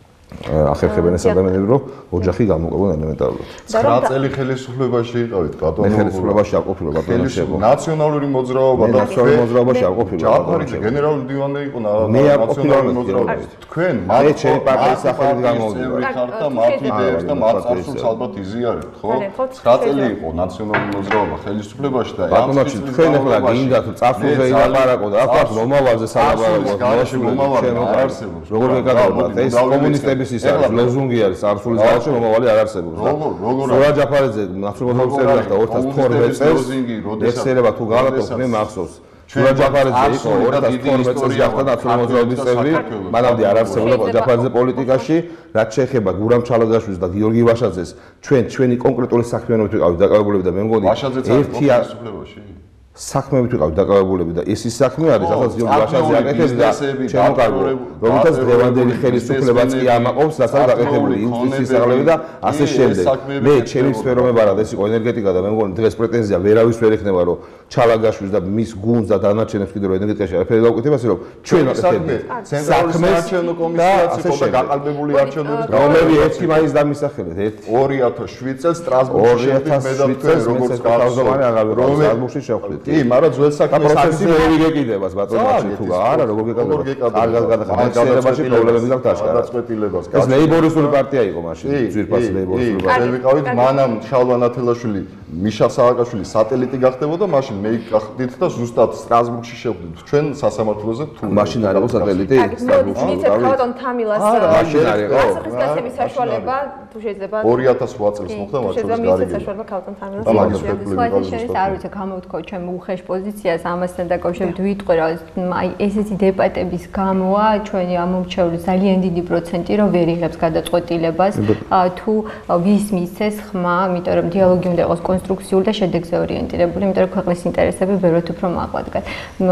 ახერხებენ ეს ადამიანები, რომ ოჯახი გამოკებონ ელემენტარულად. ცხრა წელი ხელისუფლებაში იყავით, ბატონო. მე ხელისუფლებაში არ ყოფილი, ბატონო შევა. ნაციონალური მოძრაობა და ნაციონალური მოძრაობაში არ ყოფილი. ჯაფარიძე გენერალური დივანი იყო ნაციონალური მოძრაობაში. თქვენ მე ჩემი პარტიის სახელით გამოვიდოდი. ხართ და მათი იდეებს და მათ წარსულს ალბათ იზიარებთ, ხო? ცხრა წელი იყო ნაციონალური მოძრაობა ხელისუფლებაში და ბატონო, თქვენ ახლა გინდათ წარსულზე ილაპარაკო და ახლა მომავალზე სალაპარაკო. მომავალი არ არსებობს. როგორ გეკადრებათ ეს კომუნისტები ის არის ლოზუნგი არის წარსულის გარეშე მომავალი არ არსებობს. როგორ როგორ სურა ჯაფარიძე ნაციონალური მოძრაობა და ორ ათას თორმეტ წელს ეხსერება თუ გალატოს მე მახსოვს. სურა ჯაფარიძე იყო ორ ათას თორმეტ წელს გახდა ნაციონალური მოძრაობის წევრი, მანამდე არ არსებობდა ჯაფარიძე პოლიტიკაში, რაც შეეხება გურამ ჩალაგაშვილის და გიორგი ვაშაძეს, ჩვენ ჩვენი კონკრეტული საქმიანობით ვიყავით დაკავებულები და მე მგონი ერთი ხელისუფლებაში საქმეებით ვიყავით დაკავებულები და ეს ის საქმე არის, რასაც გიორგი ვაშაძე აკეთებს და შემოკარგო, რომელთაც დღევანდელი ხელისუფლებაც კი ამაყობს, რაც არის გაკეთებული იუსტიციის საღლები და ასე შემდეგ. მე ჩემი სფერომებარად ეს იყო ენერგეტიკა და მე მგონი დღეს პრეტენზია ვერავის ვერ ექნება, რომ ჩალაგაშვილს და მის გუნდს და დანარჩენებს კიდევ ენერგეტიკაში არაფერი გაუკეთება, ასე რომ ჩვენ ვაკეთებთ ცენტრალური საარჩევნო კომისიაც იყო და გაყალბებული არჩევნების რომელი ერთი მაინც დამისახელეთ, ერთი ორი ათას შვიდ წელს სტრასბურგში შევხვდით მე და თქვენ როგორც გავზომარი აღარ რომ სტრასბურგში შევხვდით. კი, მაგრამ ძველ საქმეს პროცესი ვერ იგეკიდებას ბატონო, თუ არა, როგორ გეკადრება? კარგად გადახდა. მეცნიერებაში პრობლემები გაქვთ აშკარად. გადაწყვეტილებას. ეს ლეიბორისტული პარტია იყო მაშინ, ძვირფას ლეიბორისტული პარტია. ჩვენ ვიყავით მანამ შალვა ნათელაშვილი, მიშა სააკაშვილი სატელიტი გახდებოდა, მაშინ მე გახდით და ზუსტად სტრასბურგში შევხვდით. ჩვენ სასამართლოზე თუ მაშინ არ იყო სატელიტი? სტრასბურგში. იცით ბატონ თამილას მაშინ არ იყო. გასახის გასცემის საშუალება თუ შეიძლება ორი ათას რვა წელს მოხდა მათ შორის გარიგება. საშუალება ბატონ თამილას. სხვათა შორის არ ვიცი, გამოვთქო ჩვენ უხეშ პოზიციას ამასთან დაკავშირებით ვიტყვი რა აი ესეთი დებატების გამოა ჩვენი ამომრჩევლის ძალიან დიდი პროცენტი რომ ვერ იღებს გადაწყვეტილებას თუ ვის მისცეს ხმა, იმიტომ რომ დიალოგი უნდა იყოს კონსტრუქციული და შედეგზე ორიენტირებული, იმიტომ რომ ქვეყნის ინტერესები ბევრად უფრო მაღლადგან.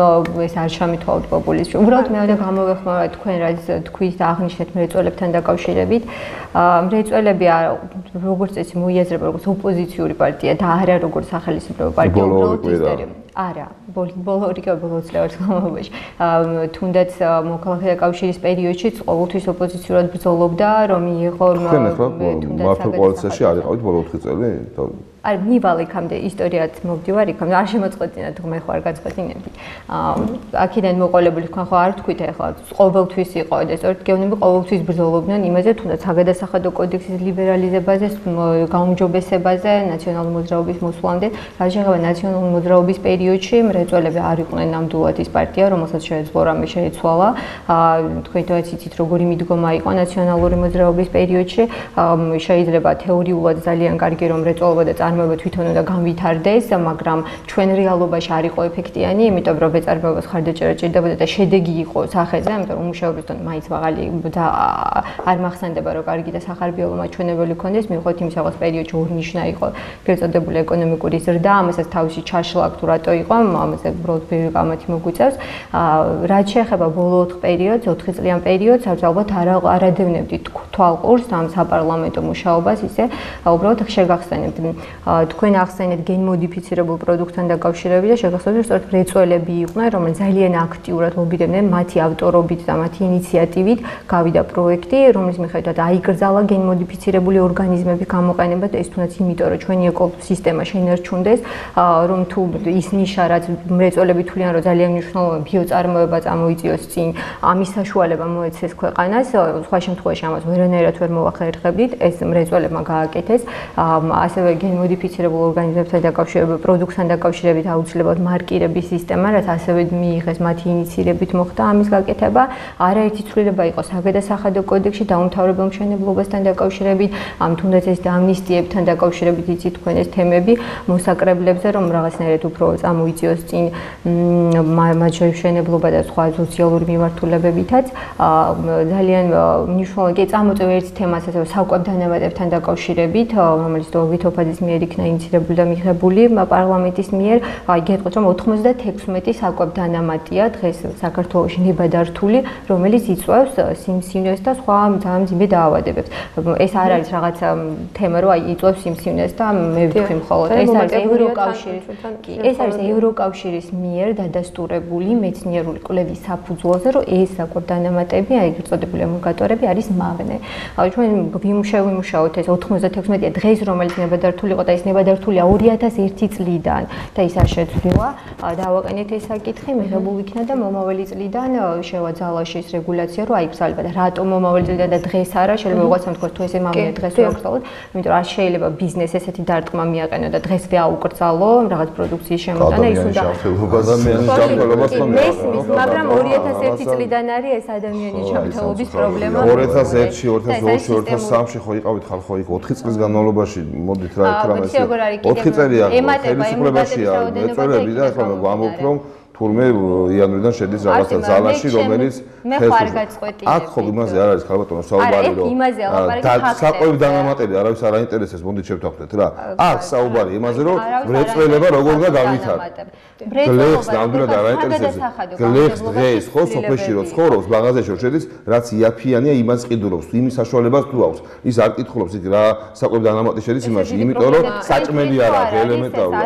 ეს არ ჩამithვალოთ პოპულიზმში. უბრალოდ მე უნდა გამოვეხმარო თქვენ რაც თქვით და აღნიშნეთ მრეწველებთან დაკავშირებით. მრეწველები როგორც წესი მოიაზრება როგორც ოპოზიციური პარტია და არა როგორც სახელმწიფო პარტია, უბრალოდ არა, ბოლო რიგა ბოლო წლების განმავლობაში. თუნდაც მოქალაქეთა კავშირის პერიოდშიც ყოველთვის ოპოზიციურად ბრძოლობდა, რომ მიიღო თუნდაც მართო კოალიციაში არ იყავით ბოლო ოთხი წელი? არ მივალ იქამდე ისტორიაც მოვდივარ იქამდე არ შემოწყვეტინათ თუ მე ხო არ გაწყვეტინები. აქედან მოყოლებული თქვენ ხო არ თქვით ახლა ყოველთვის იყო და სწორედ გეუბნები ყოველთვის ბრძოლობდნენ იმაზე თუნდაც საგადასახადო კოდექსის ლიბერალიზებაზე, გაუმჯობესებაზე, ნაციონალური მოძრაობის მოსვლამდე. რაც შეეხება ნაციონალური მოძრაობის პერიოდში მრეწველები არ იყვნენ ნამდვილად ის პარტია, რომელსაც შეეძლო რამე შეეცვალა. თქვენ თვითონ იცით როგორი მიდგომა იყო ნაციონალური მოძრაობის პერიოდში. შეიძლება თეორიულად ძალიან კარგი რომ მრეწველობა და წარმოება თვითონ უნდა განვითარდეს, მაგრამ ჩვენ რეალობაში არ იყო ეფექტიანი, იმიტომ რომ მეწარმეობას ხარდაჭერა ჭირდებოდა და შედეგი იყო სახეზე, იმიტომ რომ უმუშევრობის დონე მაინც მაღალი და არ მახსენდება რომ კარგი და სახარბიელო მაჩვენებელი ქონდეს, მიუხედავად იმისა, რომ პერიოდში ორნიშნა იყო გეწოდებული ეკონომიკური ზრდა, ამასაც თავისი ჩაშლა აქვს თუ რატო იყო, ამაზე უბრალოდ ბევრი კამათი მოგვიწევს. რაც შეეხება ბოლო ოთხ პერიოდს, ოთხი წლიან პერიოდს, ალბათ არ არადევნებდი თვალყურს ამ საპარლამენტო მუშაობას, ისე უბრალოდ შეგახსენებთ. თქვენ ახსენეთ გენმოდიფიცირებულ პროდუქტთან დაკავშირებით და შეგახსენებთ, რომ სწორედ მრეწველები იყვნენ, რომლებიც ძალიან აქტიურად ლობირებდნენ, მათი ავტორობით და მათი ინიციატივით გავიდა პროექტი, რომლის მიხედვით აიგრძალა გენმოდიფიცირებული ორგანიზმების გამოყენება და ეს თუნდაც იმიტომ, რომ ჩვენი ეკოსისტემა შენარჩუნდეს, რომ თუ ის ნიშა, რაც მრეწველები თვლიან, რომ ძალიან მნიშვნელოვანია ბიოწარმოება წამოიწიოს წინ, ამის საშუალება მოეცეს ქვეყანას, სხვა შემთხვევაში ამას ვერანაირად ვერ მოვახერხებდით, ეს მრეწველებმა გააკეთეს, ასევე გენმოდიფიცირებულ ორგანიზმებთან დაკავშირებით, პროდუქტთან დაკავშირებით აუცილებლად მარკირების სისტემა, რაც ასევე მიიღეს მათი ინიციირებით მოხდა ამის გაკეთება, არაერთი ცვლილება იყო საგადასახადო კოდექსში დაუმთავრებელ მშენებლობასთან დაკავშირებით, ამ თუნდაც ეს ამნისტიებთან დაკავშირებით იცით თქვენ ეს თემები მოსაკრებლებზე, რომ რაღაცნაირად უფრო წამოიწიოს წინ მათ მშენებლობა და სხვა სოციალური მიმართულებებითაც, ძალიან მნიშვნელოვანი კი წამოწევ ერთ თემას ასევე საკვებ დანამატებთან დაკავშირებით, რომელიც დოვითოფაძის მიერ იქნა ინიციირებული და მიღებული პარლამენტის მიერ, აი გეტყვით რომ ოცდაექვსი საკვებ დანამატია დღეს საქართველოში ნებადართული, რომელიც იწვევს სიმსივნეს და სხვა ძალიან მძიმე დაავადებებს. ეს არ არის რაღაც თემა, რომ აი იწვევს სიმსივნეს და მე ვთქვი მხოლოდ ეს არის ევროკავშირის კი, ეს არის ევროკავშირის მიერ დადასტურებული მეცნიერული კვლევის საფუძველზე, რომ ეს საკვებ დანამატები, აი წოდებული ემულგატორები არის მავნე. ჩვენ ვიმუშავოთ ეს ოცდაექვსი დღეს, რომელიც ნებადართული იყო და ეს ნებადართულია ორი ათას ერთი წლიდან და ის არ შეცვლილა. დავაყენეთ ეს საკითხი, მიღებულ იქნა და მომავალი წლიდან შევაძალა ეს რეგულაცია, რომ აიგზავნება და რატომ მომავალი წლიდან და დღეს არა, შეიძლება ვიღაცამ თქვას თუ ესე მავნე დღეს ვერ აღწალოთ, იმიტომ რომ არ შეიძლება ბიზნეს ესეთი დარტყმა მიაყენო და დღეს ვაუკრძალო რაღაც პროდუქციის შემოტანა, ის უნდა ადამიანის ჯანმრთელობას მესმის, მაგრამ ორი ათას ერთი წლიდან არის ეს ადამიანის ჯანმრთელობის პრობლემა. ორი ათას ერთი, ორი ათას ორში, ორი ათას სამში ხო იყავით ხალხო იქ ოთხი წლის განმავლობაში მოდით რა თრამეს. ოთხი წელია ხელისუფლებაშია მეწველები და ახლა ვამბობ რომ თურმე იანვრიდან შედის რაღაცა ზალაში, რომელიც მე ხარ გაწყვეტილი. აქ ხო იმაზე არ არის ხალბატონო საუბარი, რომ საკვებ დანამატები არავის არ აინტერესებს, მოდით შევთანხმდეთ რა. აქ საუბარი იმაზე, რომ მრეწველება როგორ უნდა განვითარდეს. გლეხს ნამდვილად არ აინტერესებს. გლეხს დღეს ხო სოფელში რო ცხოვრობს, ბაღაზეში რო შედის, რაც იაფიანია, იმას ყიდულობს, იმის საშუალებას თუ აქვს. ის არ კითხულობს იქ რა საკვებ დანამატი შედის იმაში, იმიტომ რომ საჭმელი არ აქვს ელემენტარულად.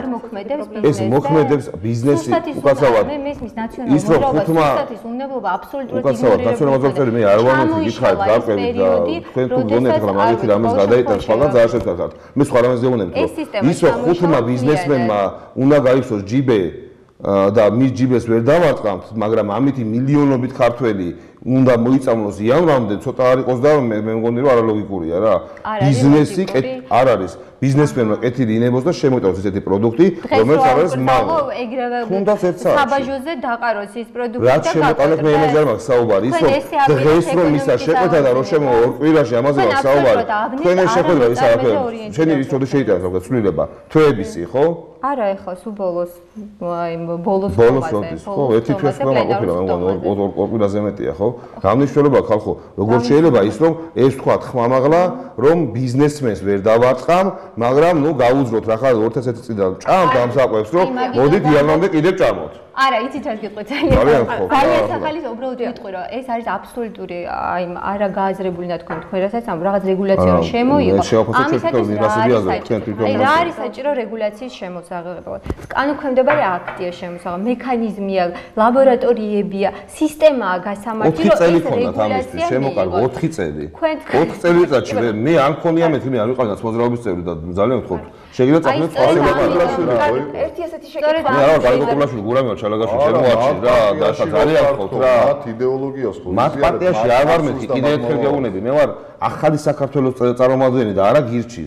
ეს მოქმედებს ბიზნესი უკაცრავად მე მესმის ნაციონალურ მოგზაურობის უნებლობა აბსოლუტურად იგნორირებული. ნაციონალურ მოგზაურობები მე არ ვამბობ გითხარით გარკვევით და თქვენ თუ გონებთ რომ მაგითი რამეს გადაიტანს სხვაგან ძალიან შეფასებთ. მე სხვა რამეს გეუბნებთ რომ ისო ხუთმა ბიზნესმენმა უნდა გაიქცოს ჯიბე და მის ჯიბეს ვერ დავარტყამთ, მაგრამ ამითი მილიონობით ქართველი უნდა მოიწამლოს იანვრამდე, ცოტა არ იყოს და მე მგონი რომ არალოგიკურია რა. ბიზნესი არ არის. ბიზნესმენმა კეთილი ინებოს და შემოიტანოს ესეთი პროდუქტი, რომელიც არის მავნე. თუნდაც ერთსა საბაჟოზე დაყაროს ის პროდუქტი და რაც შემოტანეთ მე იმაზე არ მაქვს საუბარი, ის რომ დღეს რომ ისა შეკვეთა და რომ შემო ორ კვირაში ამაზე მაქვს საუბარი. თქვენ ეს შეხვედრა ის არაფერი. შენი ის თორე შეიტანოს რაღაცა ცვლილება. თვეებისი, ხო? არა, ეხლა სულ ბოლოს აი ბოლოს ბოლოს ხო, ერთი თვეს ყველა ყოფილა, მე მგონი ორ კვირაზე მეტია, ხო? გამნიშნულობა ხალხო, როგორ შეიძლება ის რომ ეს თქვა ხმამაღლა, რომ ბიზნესმენს ვერ დავარტყამ, მაგრამ ნუ გაუძროთ რა ხარ ორი ათას ერთი წლიდან ჭამთ ამ საკვებს, რომ მოდით იანამდე კიდევ ჭამოთ. არა, იცით რა გიყვეთ ძალიან. ძალიან სახალის უბრალოდ ვიტყვი რომ ეს არის აბსოლუტური აი არა გააზრებული და თქვენ თქვენ რასაც ამ რაღაც რეგულაცია რომ შემოიღო. ამისათვის აი რა არის საჭირო რეგულაციის შემოსაღებად. კანონქვემდებარე აქტია შემოსაღება, მექანიზმია, ლაბორატორიებია, სისტემაა გასამართი რომ ეს რეგულაცია შემოყარება ოთხი წელი. ოთხი წელიწადში მე არ მქონია მე თვითონ არ ვიყავ მოძრაობის წევრი და ძალიან ვთქვით. შეიძლება წახნეთ სხვა შემოყარება. ერთი ასეთი შეკითხვა. მე არა, გაიგოკლაშვილ გურამია ჩალაგაშვილი შემოარჩი რა და ძალიან ვთქვით რა. მათ იდეოლოგიას ხო. მათ პარტიაში არ ვარ მე კიდე ერთხელ გეუბნები, მე ვარ ახალი საქართველოს წარმომადგენელი და არა გირჩის.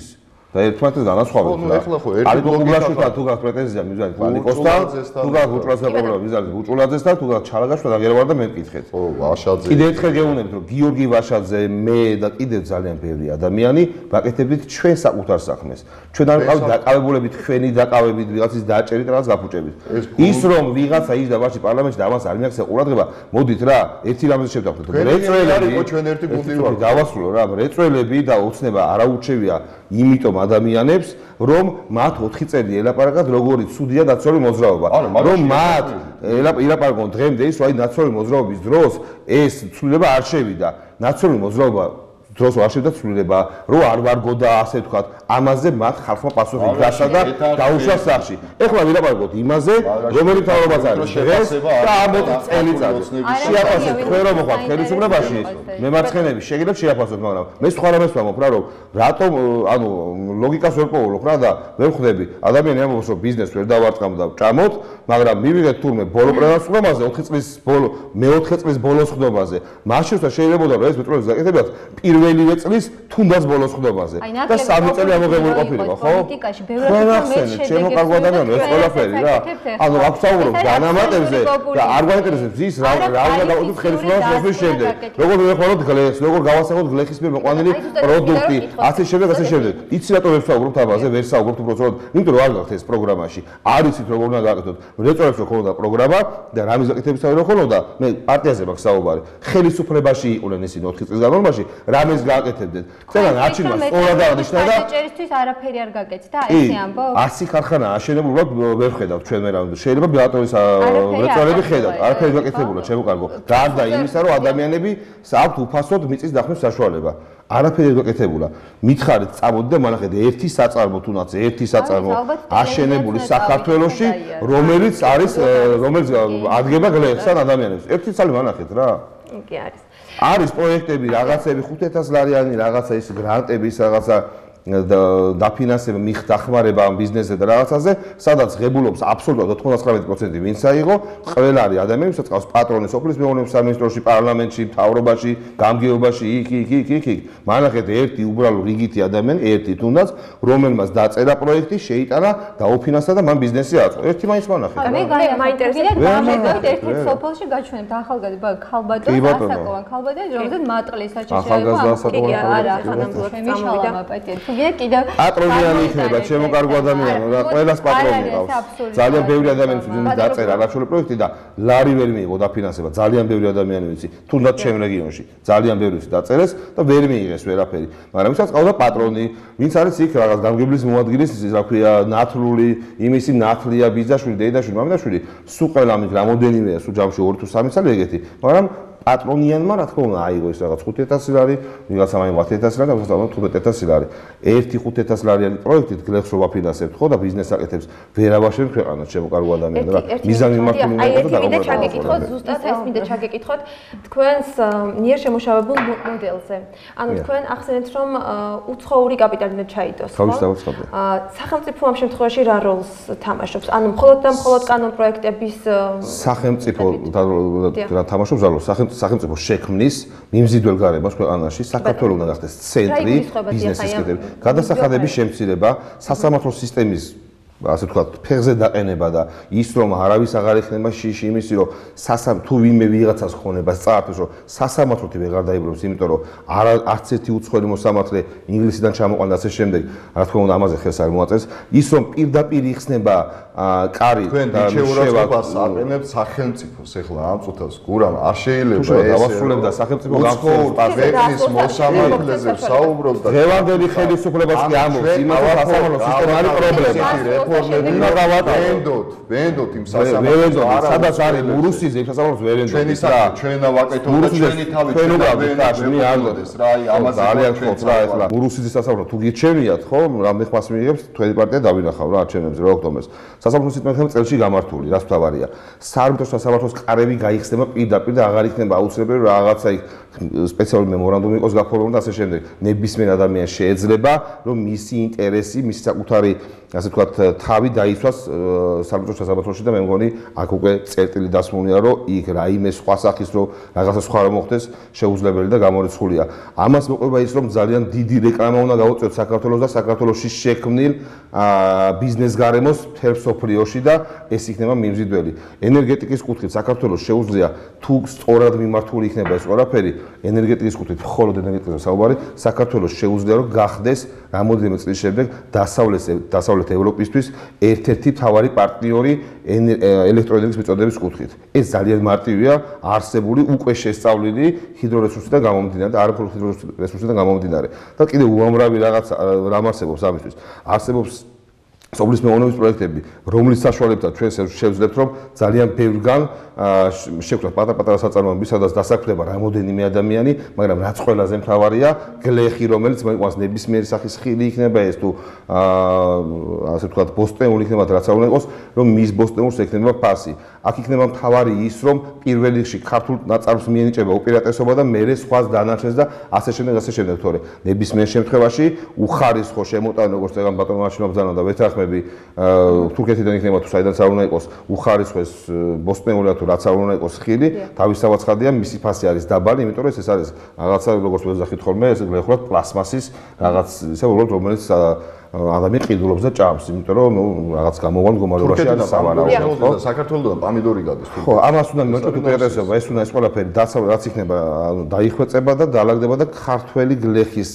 და ერთმანეთს განასხვავებთ რა. არის გოგლაშვილთან თუ გაქვს პრეტენზია მიზანი პლანიკოსთან, თუ გაქვს უჭულაძესთან პრობლემა მიზანი უჭულაძესთან, თუ გაქვს ჩალაგაშვილთან დაგერევარ და მე მკითხეთ. ო, ვაშაძე. კიდე ერთხელ გეუბნებით რომ გიორგი ვაშაძე, მე და კიდევ ძალიან ბევრი ადამიანი ვაკეთებდით ჩვენ საკუთარ საქმეს. ჩვენ არ ვიყავით დაკავებულებით თქვენი დაკავებით ვიღაცის დააჭერით რაღაც გაფუჭებით. ის რომ ვიღაცა ის და ვაში პარლამენტში და ამას არ მიაქცია ყურადღება, მოდით რა, ერთი რამზე შევდახვდეთ. რეწველები ჩვენ ერთი გუნდი ვართ. დავასრულო რა, რეწველები და ოცნება არაურჩევია იმიტომ ადამიანებს, რომ მათ ოთხი წელი ელაპარაკათ როგორი ცუდია ნაციონალური მოძრაობა. რომ მათ ელაპარაკონ დღემდე ის, რომ აი ნაციონალური მოძრაობის დროს ეს ცვლილება არ შევიდა. ნაციონალური მოძრაობა დროს არ შევიდა ცვლილება, რომ არ ვარგოდა ასე ვთქვათ, ამაზე მათ ხალხმა პასუხი გასცა და დაუშვა სახში. ეხლა ვილაპარაკოთ იმაზე, რომელი მთავრობაც არის დღეს და ამ წელიწადს. შეაფასეთ თქვენ რომ მოხართ ხელისუფლებაში, მემარცხენეები შეგიძლიათ შეაფასოთ, მაგრამ მე სხვა რამეს ვამბობ რა, რომ რატომ ანუ ლოგიკას ვერ პოულობ რა და ვერ ხვდები ადამიანი ამბობს რომ ბიზნეს ვერ დავარტყამ და ვჭამოთ, მაგრამ მივიღეთ თურმე ბოლო პროგრამაზე ოთხი წლის ბოლო მეოთხე წლის ბოლოს ხდომაზე. მაშინ შეიძლება რომ ეს მეტროების გაკეთებიათ პირველივე წლის თუნდაც ბოლოს ხდომაზე და სამი წელი ამოღებული ყოფილიყო, ხო? პოლიტიკაში ბევრი რამე ჩემო კარგო ადამიანი ეს ყველაფერი რა. ანუ აქ საუბრობ განამატებზე და არ გვაინტერესებს ის რა რა უნდა დავუდგეთ ხელისუფლებას მოსვლის შემდეგ. როგორ მივეხმაროთ გლეხს, როგორ გავასახოთ გლეხის მიერ მოყვანილი პროდუქტი, ასე შემდეგ, ასე შემდეგ. იცი რატომ ვერ საუბრობთ ამაზე, ვერ საუბრობთ უბრალოდ, იმიტომ რომ არ გაქვთ ეს პროგრამაში. არ იცით როგორ უნდა გააკეთოთ. რეწორებს რომ ხონოდა პროგრამა და რამის გაკეთებისავე რომ ხონოდა, მე პარტიაზე მაქვს საუბარი. ხელისუფლებაში იყვნენ ისინი ოთხი წლის განმავლობაში, რამის გააკეთებდნენ. წერან არჩინმა სწორად აღნიშნა და ჭერისთვის არაფერი არ გაკეთდა, ესე ამბობ. ასი ქარხანა აშენებულად ვერ ხედავთ ჩვენ მე რა. შეიძლება ბილატოვის რეწორები ხედავთ, არაფერი გაკეთებულა, ჩემო კარგო. გარდა იმისა, რომ ადამიანები აქვთ უფასოდ მიწის დახმის საშუალება. არაფერი გაკეთებულა. მითხარით წამოდი და მანახეთ ერთი საწარმო თუნდაც ერთი საწარმო აშენებული საქართველოში, რომელიც არის რომელიც ადგება გლეხს ან ადამიანებს. ერთი წალი მანახეთ რა. კი არის. არის პროექტები, რაღაცები ხუთ ათას ლარიანი, რაღაცა ის გრანტები, ის რაღაცა დაფინანსება, მიხდახმარება ამ ბიზნესზე და რაღაცაზე, სადაც ღებულობს აბსოლუტურად ოთხმოცდათხმეტი პროცენტი ვინც აიღო, ყველა არის ადამიანი, ვისაც ყავს პატრონი სოფლის მეურნეობის სამინისტროში, პარლამენტში, მთავრობაში, გამგეობაში, იქ, იქ, იქ, იქ, იქ. მანახეთ ერთი უბრალო რიგითი ადამიანი, ერთი თუნდაც, რომელმაც დაწერა პროექტი, შეიტანა, დაუფინანსა და მან ბიზნესი აწყო. ერთი მაინც მანახეთ. მე მაინტერესებს გამოდით ერთი სოფელში გაჩვენებთ ახალგაზრდა ქალბატონს, ასაკოვან ქალბატონს, რომელზეც მატყლის საჩუქრები არა, ხანამძლოდ მიშალამა პატიეთ. პატრონიანი იქნება, ჩემო კარგო ადამიანო რა, ყველას პატრონი ყავს. ძალიან ბევრი ადამიანი ვინც დაწერა არაჩვენე პროექტი და ლარი ვერ მიიღო დაფინანსება, ძალიან ბევრი ადამიანი ვიცი, თუნდაც ჩემ რეგიონში, ძალიან ბევრი ვიცი დაწერეს და ვერ მიიღეს ვერაფერი. მაგრამ ვისაც ყავდა პატრონი, ვინც არის იქ რაღაც გამგებლის მოადგილის, რა ქვია, ნათლული, იმისი ნათლია, ბიძაშვილი, დეიდაშვილი, მამიდაშვილი, სულ ყველა ამით რამოდენიმეა, სულ ჯამში ორი თუ სამი წელი ეგეთი, მაგრამ პატრონიანმა რა თქმა უნდა აიღო ის რაღაც ხუთი ათასი ლარი, ვიღაცა მაინც ათი ათასი ლარი, ვიღაცა თორმეტ ათასი ლარი. ერთი ხუთი ათასი ლარიანი პროექტით გლეხს რო ვაფინანსებთ, ხო და ბიზნეს აკეთებს, ვერავაშენ ქვეყანას, ჩემო კარგო ადამიანი რა. მიზანი მართული უნდა და დაგვიწყოთ. ჩაგეკითხოთ, ზუსტად ეს მინდა ჩაგეკითხოთ თქვენს მიერ შემუშავებულ მოდელზე. ანუ თქვენ ახსენეთ, რომ უცხოური კაპიტალი უნდა ჩაიდოს, ხო? სახელმწიფო ამ შემთხვევაში რა როლს თამაშობს? ანუ მხოლოდ და მხოლოდ კანონ პროექტების სახელმწიფო რა თამაშობს რა როლს? სახელმწიფო შექმნის მიმზიდველ გარემოს ქვეყანაში საქართველოს უნდა გახდეს ცენტრი ბიზნესის კეთება, გადასახადების შემცირება, სასამართლო სისტემის ასე ვთქვათ, ფეხზე დაყენება და ის რომ არავის აღარ ეხნება შიში იმისი რომ სასამ თუ ვინმე ვიღაცას ხონებას წაართვეს რომ სასამართლოთი ვეღარ დაიბრუნოს, იმიტომ რომ არც ერთი უცხოელი მოსამართლე ინგლისიდან ჩამოყვანდა ასე შემდეგ, რა თქმა უნდა ამაზე ხელს არ მოაწერს, ის რომ პირდაპირ იხსნება კარი და შეურაცხყოფას აყენებთ სახელმწიფოს, ეხლა ამ წუთას გურამ არ შეიძლება ეს დავასრულებდა სახელმწიფო გახსნის მოსამართლეზე საუბრობ და დღევანდელი ხელისუფლებას კი ამბობს იმას რომ სასამართლო სისტემა არის პრობლემა. ვენდოთ, ვენდოთ იმ სასამართლოს. სადაც არის მურუსიძე, იმ სასამართლოს ვერ ვენდოთ. ჩვენი რა, ჩვენა ვაკეთოთ და ჩვენი თავი ჩვენ უკავდეთ, აღდგეს რა, აი ამაზე ძალიან ხოთ რა ეხლა. მურუსიძის სასამართლო თუ გირჩევიათ, ხო, რამდენ ხმას მიიღებს, თქვენი პარტია დავინახავ რა არჩევნებზე რა ოქტომბერს. სასამართლო სისტემა წელში გამართული, რას ვთავარია. საარბიტრო სასამართლოს კარები გაიხსნება პირდაპირ და აღარ იქნება აუცილებელი რაღაცა იქ სპეციალური მემორანდუმი იყოს გაფორმებული და ასე შემდეგ. ნებისმიერ ადამიანს შეეძლება, რომ მისი ინტერესი, მისი საკუთარი ასე ვთქვათ, თავი დაიცვას საბჭოთა სასამართლოში და მე მგონი აქ უკვე წერტილი დასმულია, რომ იქ რაიმე სხვა სახის რომ რაღაცა სხვა რომ მოხდეს შეუძლებელი და გამორიცხულია. ამას მოყვება ის, რომ ძალიან დიდი რეკლამა უნდა გაუწიოთ საქართველოს და საქართველოში შექმნილ ბიზნეს გარემოს მთელ მსოფლიოში და ეს იქნება მიმზიდველი. ენერგეტიკის კუთხით საქართველოს შეუძლია თუ სწორად მიმართული იქნება ეს ყველაფერი, ენერგეტიკის კუთხით მხოლოდ ენერგეტიკაზე საუბარი, საქართველოს შეუძლია რომ გახდეს რამოდენიმე წლის შემდეგ დასავლეთ დასავლეთ ევროპისთვის ერთ-ერთი მთავარი პარტნიორი ელექტროენერგიის მიწოდების კუთხით. ეს ძალიან მარტივია, არსებული უკვე შესწავლილი ჰიდრორესურსიდან გამომდინარე და არამხოლოდ ჰიდრორესურსიდან გამომდინარე. და კიდევ უამრავი რაღაც რამ არსებობს ამისთვის. არსებობს სოფლის მეურნეობის პროექტები, რომლის საშუალებითაც ჩვენ შევძლებთ, რომ ძალიან ბევრგან შევქმნათ პატარ-პატარა საწარმოები, სადაც დასაქმდება რამოდენიმე ადამიანი, მაგრამ რაც ყველაზე მთავარია, გლეხი, რომელიც მოიყვანს ნებისმიერი სახის ხილი იქნება ეს თუ ასე ვთქვათ, ბოსტნეული იქნება რაც არ უნდა იყოს, რომ მის ბოსტნეულს ექნება ფასი. აქ იქნება მთავარი ის, რომ პირველ რიგში ქართულ ნაწარმს მიენიჭება უპირატესობა და მერე სხვას დანარჩენს და ასე შემდეგ, ასე შემდეგ, თორე ნებისმიერ შემთხვევაში უხარისხო შემოტანა, როგორც ეგან ბატონო მაშინო ბრძანა და ვეთანხმები, თურქეთიდან იქნება თუ საიდანაც არ უნდა იყოს, უხარისხო ეს ბოსტნეული თუ რაც არ უნდა იყოს ხილი, თავისთავად ცხადია, მისი ფასი არის დაბალი, იმიტომ რომ ეს არის რაღაცა როგორც ვეძახით ხოლმე, ეს გლეხურად პლასმასის რაღაც ისე უბრალოდ რომელიც ადამიანი ყიდულობს და ჭამს, იმიტომ რომ ნუ რაღაც გამოვალ მდგომარეობაში არის სავარაუდო, ხო? საქართველოსთან პამიდორი გადის. ხო, ამას უნდა მიოჭოთ უპირატესობა, ეს უნდა ეს ყველაფერი დასავლეთ რაც იქნება, დაიხვეწება და დაალაგდება და ქართველი გლეხის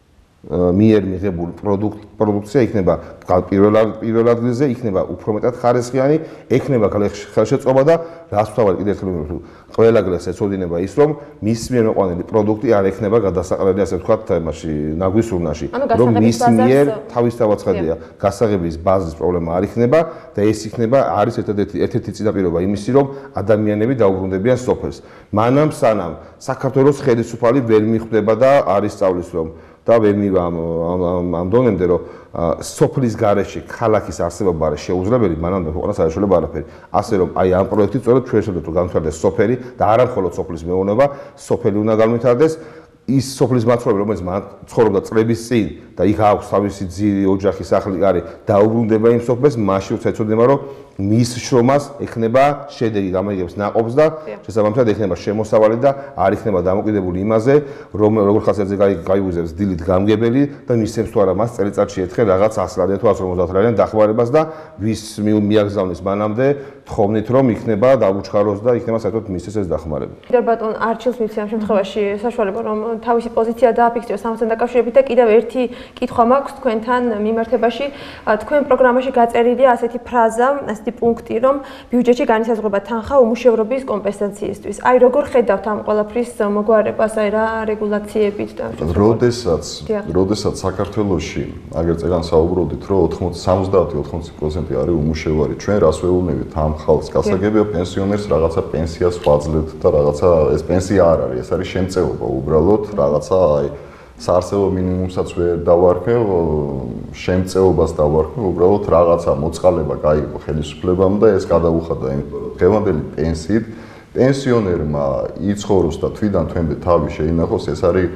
მიერ მიღებული პროდუქცია იქნება პირველ პირველ ადგილზე, იქნება უფრო მეტად ხარისხიანი, ექნება ხელშეწყობა და რაც თავად კიდევ ერთხელ ვიმეორებ, ყველა გლეხს ეცოდინება ის, რომ მის მიერ მოყვანილი პროდუქტი არ ექნება გადასაყრელი, ასე ვთქვათ, თემაში, ნაგვის ურნაში, რომ მის მიერ თავისთავად ცხადია, გასაღების ბაზის პრობლემა არ იქნება და ეს იქნება არის ერთადერთი ერთ-ერთი წინაპირობა იმისი, რომ ადამიანები დაუბრუნდებიან სოფელს. მანამ სანამ საქართველოს ხელისუფალი ვერ მიხვდება და არის სწავლის რომ და ვერ მივა ამ დონემდე, რომ სოფლის გარეშე ქალაქის არსებობა არის შეუძლებელი, მანამდე ქვეყანას არ ეშველება არაფერი. ასე რომ აი ამ პროექტით სწორედ ჩვენ შევდოთ რომ განვითარდეს სოფელი და არა მხოლოდ სოფლის მეურნეობა, სოფელი უნდა განვითარდეს. ის სოფლის მაცხოვრებელი, რომელიც მან ცხოვრობდა წლების წინ და იქ აქვს თავისი ძირი, ოჯახი, სახლი, კარი, დაუბრუნდება იმ სოფელს, მაშინ როცა ეცოდება, რომ მის შრომას ექნება შედეგი, გამოიგებს ნაყოფს და შესაბამისად ექნება შემოსავალი და არ იქნება დამოკიდებული იმაზე, რომ როგორ ხასიათზე გაიგვიზებს დილით გამგებელი და მისცემს თუ არა მას წელიწადში ერთხელ რაღაც ას ლარიან თუ ას ორმოცდაათ ლარიან დახმარებას და ვის მიაგზავნის მანამდე თხოვნით, რომ იქნება დავუჩქაროს და იქნება საერთოდ მისცეს ეს დახმარება. კიდევ ბატონ არჩილს მიცემ შემთხვევაში საშუალება, რომ თავისი პოზიცია დააფიქსიროს ამასთან დაკავშირებით და კიდევ ერთი კითხვა მაქვს თქვენთან მიმართებაში. თქვენ პროგრამაში გაწერილია ასეთი ფრაზა, ასეთი პუნქტი, რომ ბიუჯეტში განისაზღვრება თანხა უმუშევრობის კომპენსაციისთვის. აი, როგორ ხედავთ ამ ყველაფრის მოგვარებას, აი რა რეგულაციებით და როდესაც, როდესაც საქართველოში, აგერ წეგან საუბრობდით, რომ ოცდაათი ოცდაოცი პროცენტი არის უმუშევარი, ჩვენ რას ვეუბნებით ამ ხალხს, გასაგებია პენსიონერს რაღაცა პენსიას ვაძლევთ და რაღაცა ეს პენსია არ არის, ეს არის შემწეობა უბრალოდ, რაღაცა აი საარსებო მინიმუმსაც ვერ დავარქვევ, შემწეობას დავარქვევ, უბრალოდ რაღაცა მოწყალება გაიგო ხელისუფლებამ და ეს გადაუხადა, იმიტომ რომ დღევანდელი პენსიით პენსიონერმა იცხოვროს და თვიდან თვემდე თავი შეინახოს, ეს არის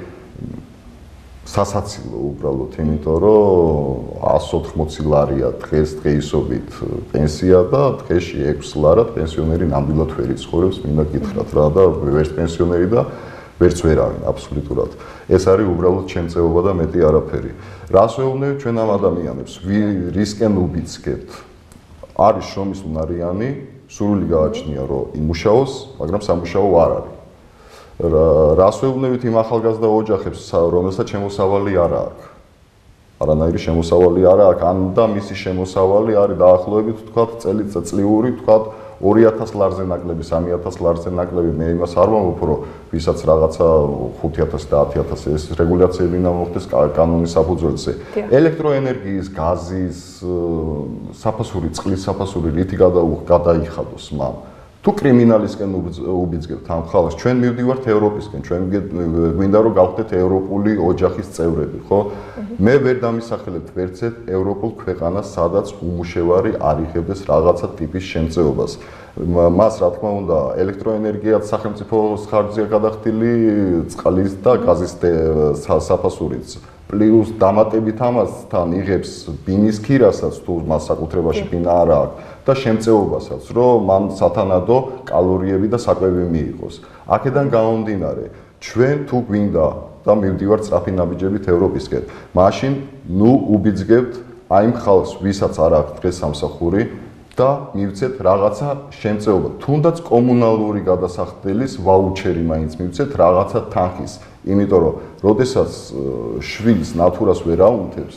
სასაცილო უბრალოდ, იმიტომ რომ ას ოთხმოცი ლარია დღეს დღეისობით პენსია და დღეში ექვსი ლარად პენსიონერი ნამდვილად ვერ იცხოვრებს, მინდა გითხრათ რა და ვერც პენსიონერი და ვერც ვერავინ აბსოლუტურად. ეს არის უბრალოდ შემწეობა და მეტი არაფერი. რას ვეუბნები ჩვენ ამ ადამიანებს, რისკენ უბიცგებთ? არის შრომის უნარიანი, სურვილი გააჩნია რომ იმუშაოს, მაგრამ სამუშაო არ არის. რას ვეუბნებით იმ ახალგაზრდა ოჯახებს, რომელსაც შემოსავალი არ აქვს? არანაირი შემოსავალი არ აქვს, ან და მისი შემოსავალი არის დაახლოებით თქვა წელიწადწლიური, თქვა ორი ათას ლარზე ნაკლები, სამი ათას ლარზე ნაკლები, მე იმას არ ვამბობ, რომ ვისაც რაღაცა ხუთი ათასი და ათი ათასი ეს რეგულაციები უნდა მოხდეს კანონის საფუძველზე. ელექტროენერგიის, გაზის, საფასური, წყლის საფასური რითი გადაიხადოს მამ. თუ კრიმინალისკენ უბიძგებთ ამ ხალხს, ჩვენ მივდივართ ევროპისკენ, ჩვენ გვინდა რომ გავხდეთ ევროპული ოჯახის წევრები, ხო? მე ვერ დამისახელებთ ვერცეთ ევროპულ ქვეყანას, სადაც უმუშევარი არ იღებდეს რაღაცა ტიპის შემწეობას. მას რა თქმა უნდა, ელექტროენერგიაც სახელმწიფოს ხარჯზეა გადახდილი, წყლის და გაზის საფასურიც პლუს დამატებით ამასთან იღებს ბინის ქირასაც თუ მას საკუთრებაში ბინა არ აქვს და შემწეობასაც, რომ მან სათანადო კალორიები და საკვები მიიღოს. აქედან გამომდინარე, ჩვენ თუ გვინდა და მივდივართ სწრაფი ნაბიჯებით ევროპისკენ, მაშინ ნუ უბიძგებთ აი იმ ხალხს, ვისაც არ აქვს დღეს სამსახური და მივცეთ რაღაცა შემწეობა. თუნდაც კომუნალური გადასახდელის ვაუჩერი მაინც მივცეთ რაღაცა თანხის. იმიტომ რომ როდესაც შვილს ნათურას ვერ აუნთებს,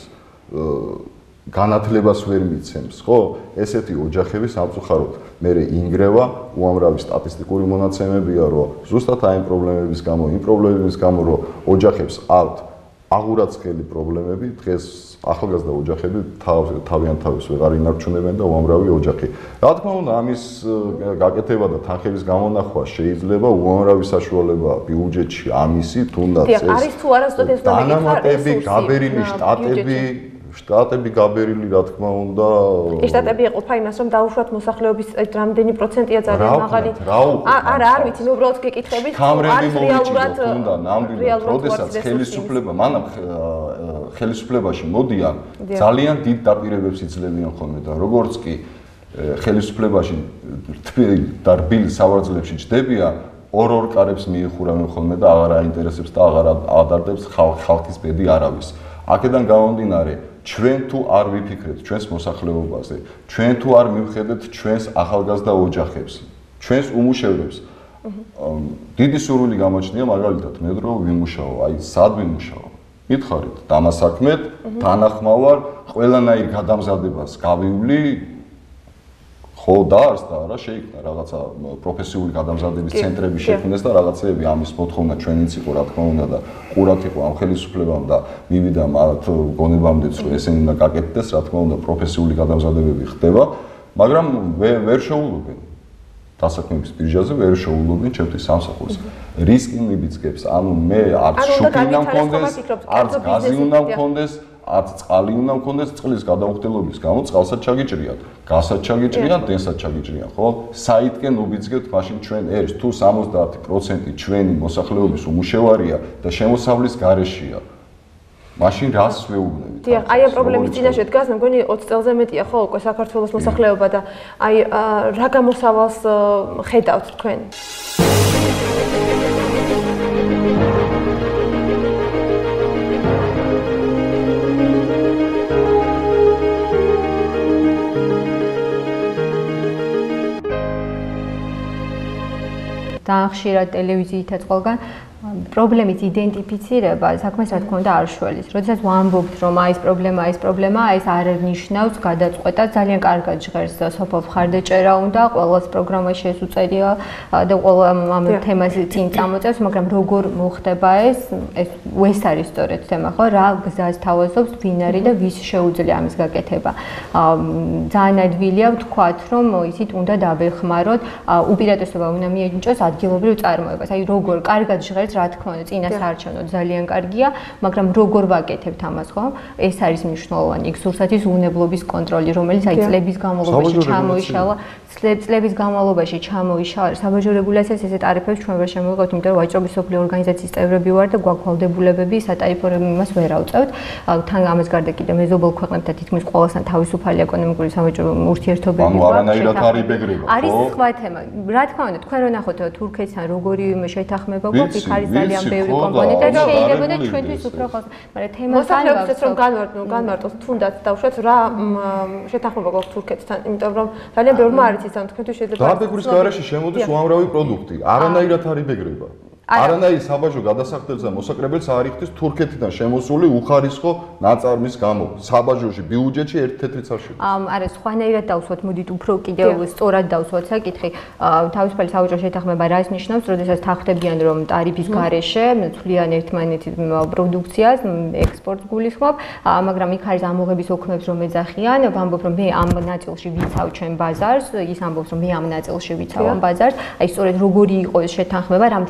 განათლებას ვერ მიცემს, ხო? ესეთი ოჯახები სამწუხაროდ მერე ინგრევა, უამრავი სტატისტიკური მონაცემებია, რომ ზუსტად აი ამ პრობლემების გამო, იმ პრობლემების გამო, რომ ოჯახებს აქვთ აღურაცხელი პრობლემები, დღეს ახალგაზრდა ოჯახები თავიანთ თავს ვეღარ ინარჩუნებენ და უამრავი ოჯახი. რა თქმა უნდა, ამის გაკეთება და თანხების გამონახვა შეიძლება უამრავი საშუალება ბიუჯეტში ამისი, თუნდაც ეს არის თუ არა ზუსტად ეს დანამატები, გაბერილი შტატები, შტატები გაბერილი, რა თქმა უნდა. ეს შტატები ეყოფა იმას, რომ დაუშვათ მოსახლეობის რამდენი პროცენტია ძალიან მაღალი. არა, არ ვიცი, მე უბრალოდ გეკითხებით, არის რეალურად თუნდა ნამდვილად, როდესაც ხელისუფლება, მანამ ხელისუფლებაში მოდიან, ძალიან დიდ დაპირებებს იძლევიან ხოლმე და როგორც კი ხელისუფლებაში და რბილი სავარძლებში ჯდებიან, ორ-ორ კარებს მიიხურავენ ხოლმე და აღარ აინტერესებს და აღარ ადარდებს ხალხის ბედი არავის. აქედან გამომდინარე, ჩვენ თუ არ ვიფიქრეთ ჩვენს მოსახლეობაზე, ჩვენ თუ არ მივხედეთ ჩვენს ახალგაზრდა ოჯახებს, ჩვენს უმუშევრებს, დიდი სურვილი გამოჩნია მაგალითად მე დრო ვიმუშაო, აი სად ვიმუშაო? მითხარით, დამასაქმედ, თანახმავარ, ყველანაირ გადამზადებას გავივლი, ხო დაარსდა რა შეიქმნა რაღაცა პროფესიული გადამზადების ცენტრები შექმნეს და რაღაცეები ამის მოთხოვნა ჩვენიც იყო რა თქმა უნდა და ყურად იყო ამ ხელისუფლებამ და მივიდა მათ გონებამდეც რომ ესენი უნდა გაკეთდეს რა თქმა უნდა პროფესიული გადამზადებები ხდება მაგრამ ვერ შეულობენ დასაქმების ბირჟაზე ვერ შეულობენ ჩემთვის სამსახურს რისკი მიბიძგებს ანუ მე არც შუქი უნდა მქონდეს არც გაზი უნდა მქონდეს არც წყალი უნდა მქონდეს წყლის გადაუხდელობის გამო წყალსაც ჩაგიჭრიან, გაზსაც ჩაგიჭრიან, დენსაც ჩაგიჭრიან, ხო? საითკენ უბიძგებთ მაშინ ჩვენ ერს თუ სამოცდაათი პროცენტი ჩვენი მოსახლეობის უმუშევარია და შემოსავლის გარეშეა. მაშინ რას ვეუბნებით? დიახ, აი ამ პრობლემის წინაშე დგას, მე მგონი ოცი წელზე მეტია ხო უკვე საქართველოს მოსახლეობა და აი რა გამოსავალს ხედავთ თქვენ? და ხშირად ტელევიზიითაც ყველგან პრობლემის იდენტიფიცირება საქმეს რა თქმა უნდა არ შველის. როდესაც ვამბობთ, რომ აი ეს პრობლემა, ეს პრობლემა, ეს არ ნიშნავს გადაწყვეტას, ძალიან კარგად ჟღერს და სოფო მხარდაჭერა უნდა, ყველას პროგრამაში ეს უწერია და ყველა ამ თემას წინ წამოწევს, მაგრამ როგორ მოხდება ეს? ეს ეს არის სწორედ თემა, ხო? რა გზას თავაზობს ვინ არის და ვის შეუძლია ამის გაკეთება. ძალიან ადვილია ვთქვათ, რომ ისიც უნდა დაბეხმაროთ, უპირატესობა უნდა მიენიჭოს ადგილობრივ წარმოებას. აი როგორ კარგად ჟღერს რა თქმა უნდა წინა საარჩევნო ძალიან კარგია, მაგრამ როგორ ვაკეთებთ ამას, ხო? ეს არის მნიშვნელოვანი. იქ სურსათის უნებლობის კონტროლი, რომელიც აი წლების განმავლობაში ჩამოიშალა, წლების განმავლობაში ჩამოიშალა საბაჟო რეგულაციას ესე ტარიფებს ჩვენ ვერ შემოვიღოთ, იმიტომ რომ ვაჭრობის სოფლიო ორგანიზაციის წევრები ვარ და გვაქვს ვალდებულებები სატარიფო იმას ვერ ავწევთ. თან ამას გარდა კიდე მეზობელ ქვეყნებთან თითქმის ყველასთან თავისუფალი ეკონომიკური სამეჭო ურთიერთობები გვაქვს. ანუ არანაირად არ იბეგრება, ხო? არის სხვა თემა. რა თქმა უნდა, თქვენ რო ნახოთ თურქეთთან როგორი შეთანხმება გვაქვს, იქ არის ძალიან ბევრი კომპონენტი და შეიძლება და ჩვენთვის უფრო ხალხ, მაგრამ თემა მოსახლეობისთვის რომ განმარტოთ, თუნდაც დავუშვათ რა შეთანხმება გვაქვს თურქეთთან, იმიტომ რომ ძალიან ბევრმა არის ის ამ თქვენთვის შეიძლება დაბეგრის გარეშე შემოდის უამრავი პროდუქტი. არანაირად არ იბეგრება. არანაირ საბაჟო გადასახდელს და მოსაკრებელს არ იხდის თურქეთიდან შემოსული უხარისხო ნაწარმის გამო. საბაჟოში ბიუჯეტში ერთ თეთრიც არ შედის. ამ არა სხვანაირად დავსვათ, მოდით უფრო კიდევ სწორად დავსვათ საკითხი. თავისუფალი საბაჟო შეთანხმება რას ნიშნავს, როდესაც თანხმდებიან რომ ტარიფის გარეშე ცვლიან ერთმანეთის პროდუქციას, ექსპორტს გულისხმობ, მაგრამ იქ არის ამოღების ოქმებს რომ ეძახიან, ვამბობ რომ მე ამ ნაწილში ვიცავ ჩვენ ბაზარს, ის ამბობს რომ მე ამ ნაწილში ვიცავ ამ ბაზარს. აი სწორედ როგორი იყო ეს შეთანხმება, რამდენად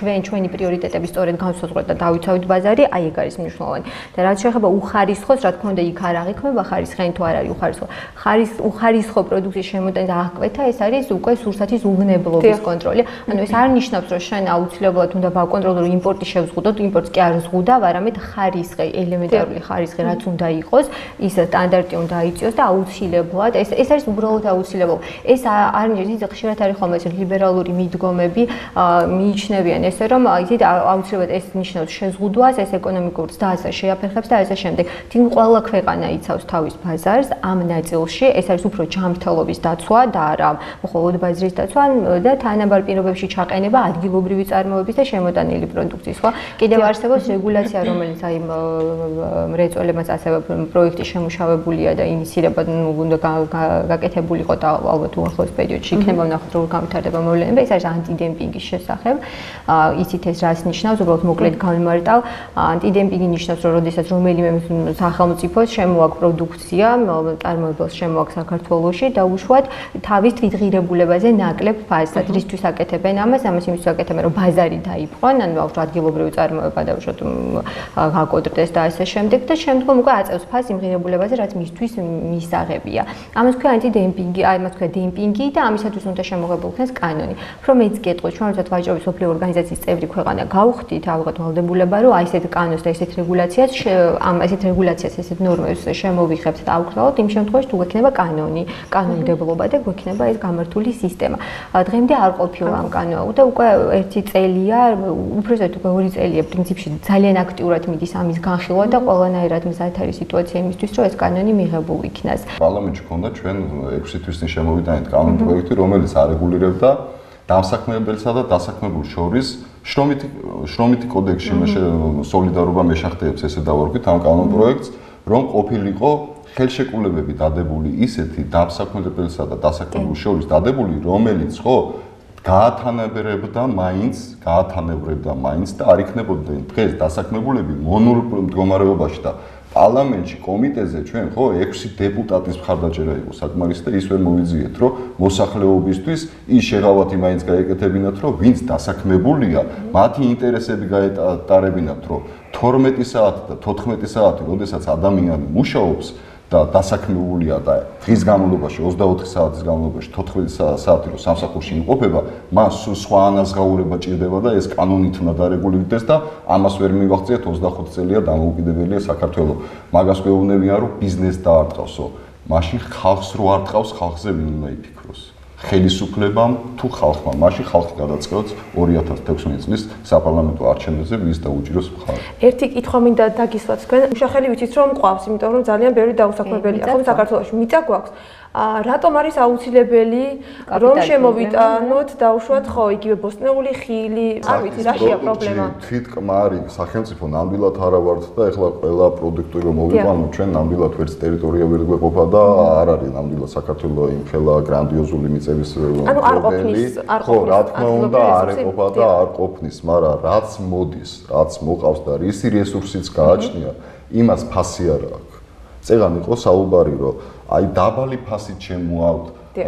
ჩვენ ჩვენი პრიორიტეტები სწორედ განსაზღვროთ და დავიცავთ ბაზარი, აი ეგ არის მნიშვნელოვანი. და რაც შეეხება უხარისხოს, რა თქმა უნდა, იქ არ აღიქმება ხარისხიანი თუ არ არის უხარისხო. ხარის უხარისხო პროდუქტის შემოტანა აღკვეთა, ეს არის უკვე სურსათის უვნებლობის კონტროლი. ანუ ეს არ ნიშნავს, რომ შენ აუცილებლად უნდა ვაკონტროლო, რომ იმპორტი შევზღუდოთ, იმპორტს კი არ ზღუდავ, არამედ ხარისხი, ელემენტარული ხარისხი, რაც უნდა იყოს, ის სტანდარტი უნდა აიწიოს და აუცილებლად ეს ეს არის უბრალოდ აუცილებლად. ეს არ ნიშნავს, ხშირად არის ხოლმე ეს ლიბერალური მიდგომები, მიიჩნევიან ესე, რომ ისეთ აუცილებლად ეს ნიშნავს შეზღუდვას, ეს ეკონომიკურს და ასე შეაფერხებს და ასე შემდეგ. თინ ყველა ქვეყანა იცავს თავის ბაზარს ამ ნაწილში, ეს არის უფრო ჯანმრთელობის დაცვა და არა მხოლოდ ბაზრის დაცვა და თანაბარ პირობებში ჩაყენება ადგილობრივი წარმოების და შემოტანილი პროდუქციის, ხო? კიდევ არსებობს რეგულაცია, რომელიც აი მრეწველებმაც ასევე პროექტი შემუშავებულია და ინიცირება უნდა გაკეთებულიყო და ალბათ უახლოეს პერიოდში იქნება ვნახოთ როგორ განვითარდება მოვლენები. ეს არის ანტიდემპინგის შესახებ. იცით ეს რას ნიშნავს? უბრალოდ მოკლედ განმარტავ. ანტიდემპინგი ნიშნავს, რომ როდესაც რომელიმე სახელმწიფოს შემოაქვს პროდუქცია, წარმოებელს შემოაქვს საქართველოში და უშუალოდ თავის თვითღირებულებაზე ნაკლებ ფასად. რისთვის აკეთებენ ამას? ამას იმისთვის აკეთებენ, რომ ბაზარი დაიბრუნონ, ანუ ადგილობრივი წარმოება და უშუალოდ გაკოდრდეს და ასე შემდეგ და შემდგომ უკვე აწევს ფასს იმ ღირებულებაზე, რაც მისთვის მისაღებია. ამას ქვია ანტიდემპინგი, აი მას ქვია დემპინგი და ამისათვის უნდა შემოღებულქნეს კანონი. უფრო მეც გეტყვით, ჩვენ როდესაც ვაჭრობის სოფლიო ორგანიზაციის წევრი ქვეყანა გავხდით ალბათ ვალდებულება, რომ აი ესეთ კანონს და ესეთ რეგულაციას, ამ ესეთ რეგულაციას, ესეთ ნორმებს შემოვიხებთ და ავკრძალოთ იმ შემთხვევაში, თუ გვექნება კანონი, კანონმდებლობა და გვექნება ეს გამართული სისტემა. დღემდე არ ყოფილა ამ კანონი და უკვე ერთი წელია, უბრალოდ უკვე ორი წელია პრინციპში ძალიან აქტიურად მიდის ამის განხილვა და ყველანაირად მზად არის სიტუაცია იმისთვის, რომ ეს კანონი მიღებულ იქნას. პარლამენტში ქონდა ჩვენ ექვსი თვის წინ შემოვიდანით კანონ პროექტი, რომელიც არეგულირებდა დამსაქმებელსა და დასაქმებულ შორის შრომითი შრომითი კოდექსში სოლიდარობა მეშახტეებს ესე დავარქვით ამ კანონ პროექტს, რომ ყოფილიყო ხელშეკრულებები დადებული ისეთი დამსაქმებელსა და დასაქმებულ შორის დადებული, რომელიც ხო გაათანაბრებდა მაინც, გაათანაბრებდა მაინც და არ იქნებოდა დღეს დასაქმებულები მონურ მდგომარეობაში და პარლამენტში კომიტეტზე ჩვენ ხო ექვსი დეპუტატის მხარდაჭერა იყო საკმარისი და ის ვერ მოვიძიეთ რომ მოსახლეობისთვის ის შეღავათი მაინც გაეკეთებინათ რომ ვინც დასაქმებულია მათი ინტერესები გაეტარებინათ რომ თორმეტი საათი და თოთხმეტი საათი როდესაც ადამიანი მუშაობს და დასაქმებულია და დღის განმავლობაში ოცდაოთხი საათის განმავლობაში თოთხმეტი საათი რო სამსახურში იმყოფება, მას სხვა ანაზღაურება ჭირდება და ეს კანონით უნდა დარეგულირდეს და ამას ვერ მივაღწიეთ ოცდახუთი წელია დამოუკიდებელია საქართველო. მაგას გვეუბნებიან რომ ბიზნეს დაარტყავსო. მაშინ ხალხს რო არ ტყავს, ხალხზე ვინ უნდა იფიქროს? ხელისუფლებამ თუ ხალხმა, მაშინ ხალხი გადაწყევს ორი ათას თექვსმეტი წლის საპარლამენტო არჩევნებზე ვის დაუჭიროს მხარი. ერთი კითხვა მინდა დაგისვათ თქვენ. მუშახელი ვიცით რომ მყავს, იმიტომ რომ ძალიან ბევრი დაუსაქმებელია ხო საქართველოში. მიწა გვაქვს. რატომ არის აუცილებელი რომ შემოვიტანოთ დაუშვათ ხო იგივე ბოსტნეული ხილი, არ ვიცი რაშია პრობლემა. თვითკმარი სახელმწიფო ნამდვილად არა ვართ და ეხლა ყველა პროდუქტი რომ მოვიყვანოთ ჩვენ ნამდვილად ვერც ტერიტორია ვერ გვეყოფა და არ არის ნამდვილად საქართველოს იმ ხელა გრანდიოზული მიწების ანუ არ ყოფნის, არ ყოფნის. ხო, რა თქმა უნდა არ ეყოფა და არ ყოფნის, მაგრამ რაც მოდის, რაც მოყავს და რისი რესურსიც გააჩნია, იმას ფასი არ აქვს. წეგან იყო საუბარი რომ აი დაბალი ფასით შემოავთ,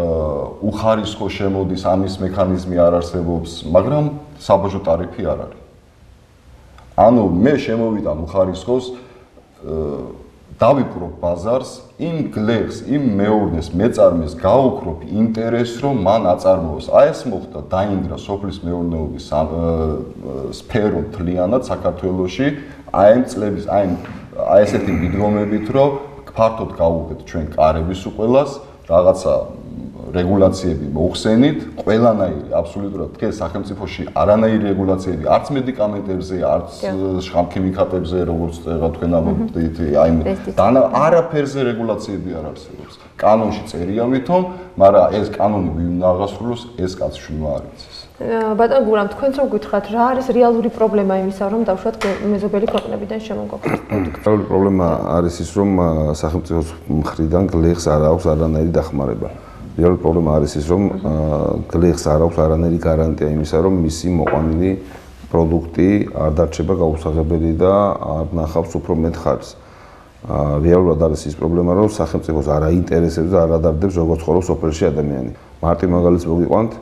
უხარისხო შემოდის, ამის მექანიზმი არ არსებობს, მაგრამ საბაჟო ტარიფი არ არის. ანუ მე შემოვიდა უხარისხოს, დავიპყრობ ბაზარს, იმ გლეხს, იმ მეურნეს, მეწარმეს გაუქრობ ინტერესს, რომ მან აწარმოოს. აი ეს მოხდა, დაინგრა სოფლის მეურნეობის სფერო მთლიანად საქართველოში, აი ამ წლების, აი აი ესეთი მიდგომებით, რომ ფართოდ გავუგეთ ჩვენ კარების უყველას, რაღაცა რეგულაციები მოხსენით, ყველანაირი აბსოლუტურად დღეს სახელმწიფოში არანაირი რეგულაციები არც მედიკამენტებზე, არც შხამქიმიკატებზე, როგორც წეგა თქვენ ამბობთ, აი და არაფერზე რეგულაციები არ არსებობს. კანონში წერია ვითომ, მაგრამ ეს კანონი ვინ უნდა აღასრულოს, ეს კაცი შვილმა არ იცის. ბატონ გურამ, თქვენც რომ გითხრათ, რა არის რეალური პრობლემა იმისა, რომ დავშვათ მეზობელი ქვეყნებიდან შემოგვაქვს პროდუქტი? რეალური პრობლემა არის ის, რომ სახელმწიფოს მხრიდან გლეხს არ აქვს არანაირი დახმარება. რეალური პრობლემა არის ის, რომ გლეხს არ აქვს არანაირი გარანტია იმისა, რომ მისი მოყვანილი პროდუქტი არ დარჩება გაუსაღებელი და არ ნახავს უფრო მეტ ხარჯს. რეალურად არის ის პრობლემა, რომ სახელმწიფოს არ აინტერესებს და არ ადარდებს, როგორ ცხოვრობს სოფელში ადამიანი. მარტივ მაგალითს მოგიყვანთ,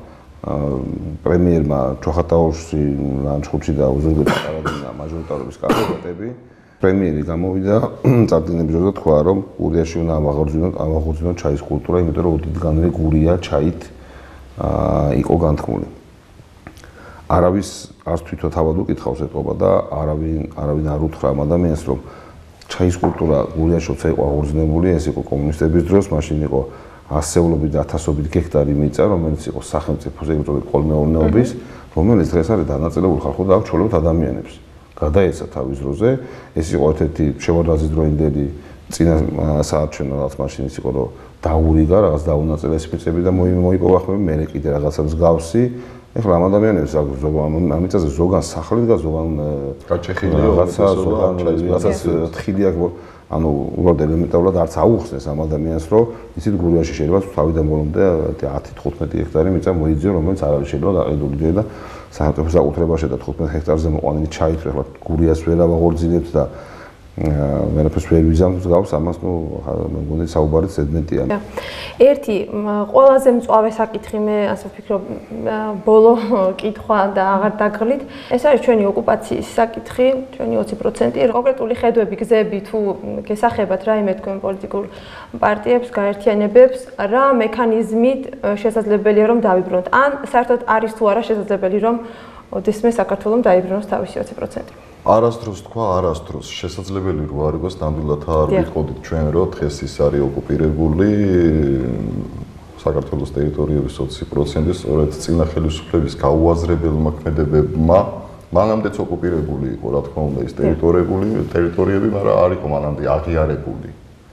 პრემიერმა ჩოხატაურში ლანჩხუთში და უზურგეთში წარადგინა მაჟორიტარობის კანდიდატები. პრემიერი გამოვიდა წარდგინების დროს და თქვა, რომ გურიაში უნდა ამაღორდზინოთ, ამაღორდზინოთ ჩაის კულტურა, იმიტომ რომ უდიდგანელი გურია ჩაით იყო განთქმული. არავის არც თვითონ თავად უკითხავს ეთყობა და არავინ არავინ არ უთხრა ამ ადამიანს, რომ ჩაის კულტურა გურიაში როცა იყო აღორძინებული, ეს იყო კომუნისტების დროს, მაშინ იყო ასეულობით და ათასობით გექტარი მიწა, რომელიც იყო სახელმწიფოს ეგრეთ წოდებული კოლმეურნეობის, რომელიც დღეს არის დანაწილებული ხალხო და ჩოლებთ ადამიანებს. გადაეცა თავის დროზე, ეს იყო ერთ-ერთი შევარდაზის დროინდელი წინა საარჩევნო რაღაც მაშინ ის იყო, რომ დაურიგა რაღაც დაუნაწილეს მიწები და მოიპოვა ხმები, მე კიდე რაღაცა მსგავსი. ეხლა ამ ადამიანებს ამ მიწაზე ზოგან სახლი დგას, ზოგან გაჭეხილია, რაღაცა ზოგან რაღაცას თხილი აქვს, ანუ უბრალოდ ელემენტარულად არც აუხსნეს ამ ადამიანს, რომ ისიც გურიაში შეიძლება თავიდან ბოლომდე ათი თხუთმეტი ჰექტარი მიწა მოიძიო, რომელიც არავის შეიძლება დაყიდული და სახელმწიფოს საკუთრებაში და თხუთმეტ ჰექტარზე მოყვანილი ჩაით, ეხლა გურიას ვერ ავაღორძინებთ და ვერაფერს ვერ ვიზამთ გავს, ამას ნუ მეგონი საუბარიც ზედმეტია. ერთი ყველაზე მწვავე საკითხი მე ასე ვფიქრობ, ბოლო კითხვა და აღარ დაგღლით, ეს არის ჩვენი ოკუპაციის საკითხი, ჩვენი ოცი პროცენტი, კონკრეტული ხედვები, გზები თუ გესახებათ რაიმე თქვენ პოლიტიკურ პარტიებს, გაერთიანებებს, რა მექანიზმით შესაძლებელია რომ დავიბრუნოთ, ან საერთოდ არის თუ არა შესაძლებელი რომ ოდესმე საქართველოს დაიბრუნოს თავისი ოცი პროცენტი. არასდროს თქვა, არასდროს შესაძლებელი რო არ იყოს, ნამდვილად არ ვიტყოდით ჩვენ, რომ დღეს ის არის ოკუპირებული საქართველოს ტერიტორიების ოცი პროცენტი, სწორედ წინა ხელისუფლების გაუაზრებელ მოქმედებებმა, მანამდეც ოკუპირებული იყო, რა თქმა უნდა, ის ტერიტორიული ტერიტორიები, მაგრამ არ იყო მანამდე აღიარებული.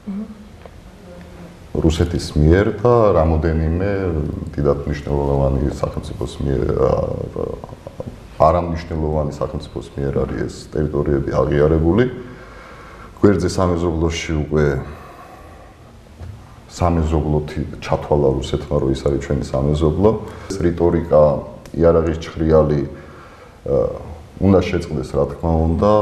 რუსეთის მიერ და რამოდენიმე დიდად მნიშვნელოვანი სახელმწიფოს მიერ არამნიშვნელოვანი სახელმწიფოს მიერ არის ეს ტერიტორიები აღიარებული. გვერდზე სამეზობლოში უკვე სამეზობლოთი ჩათვალა რუსეთმა, რომ ის არის ჩვენი სამეზობლო. ეს რიტორიკა იარაღის ჩხრიალი უნდა შეწყდეს, რა თქმა უნდა,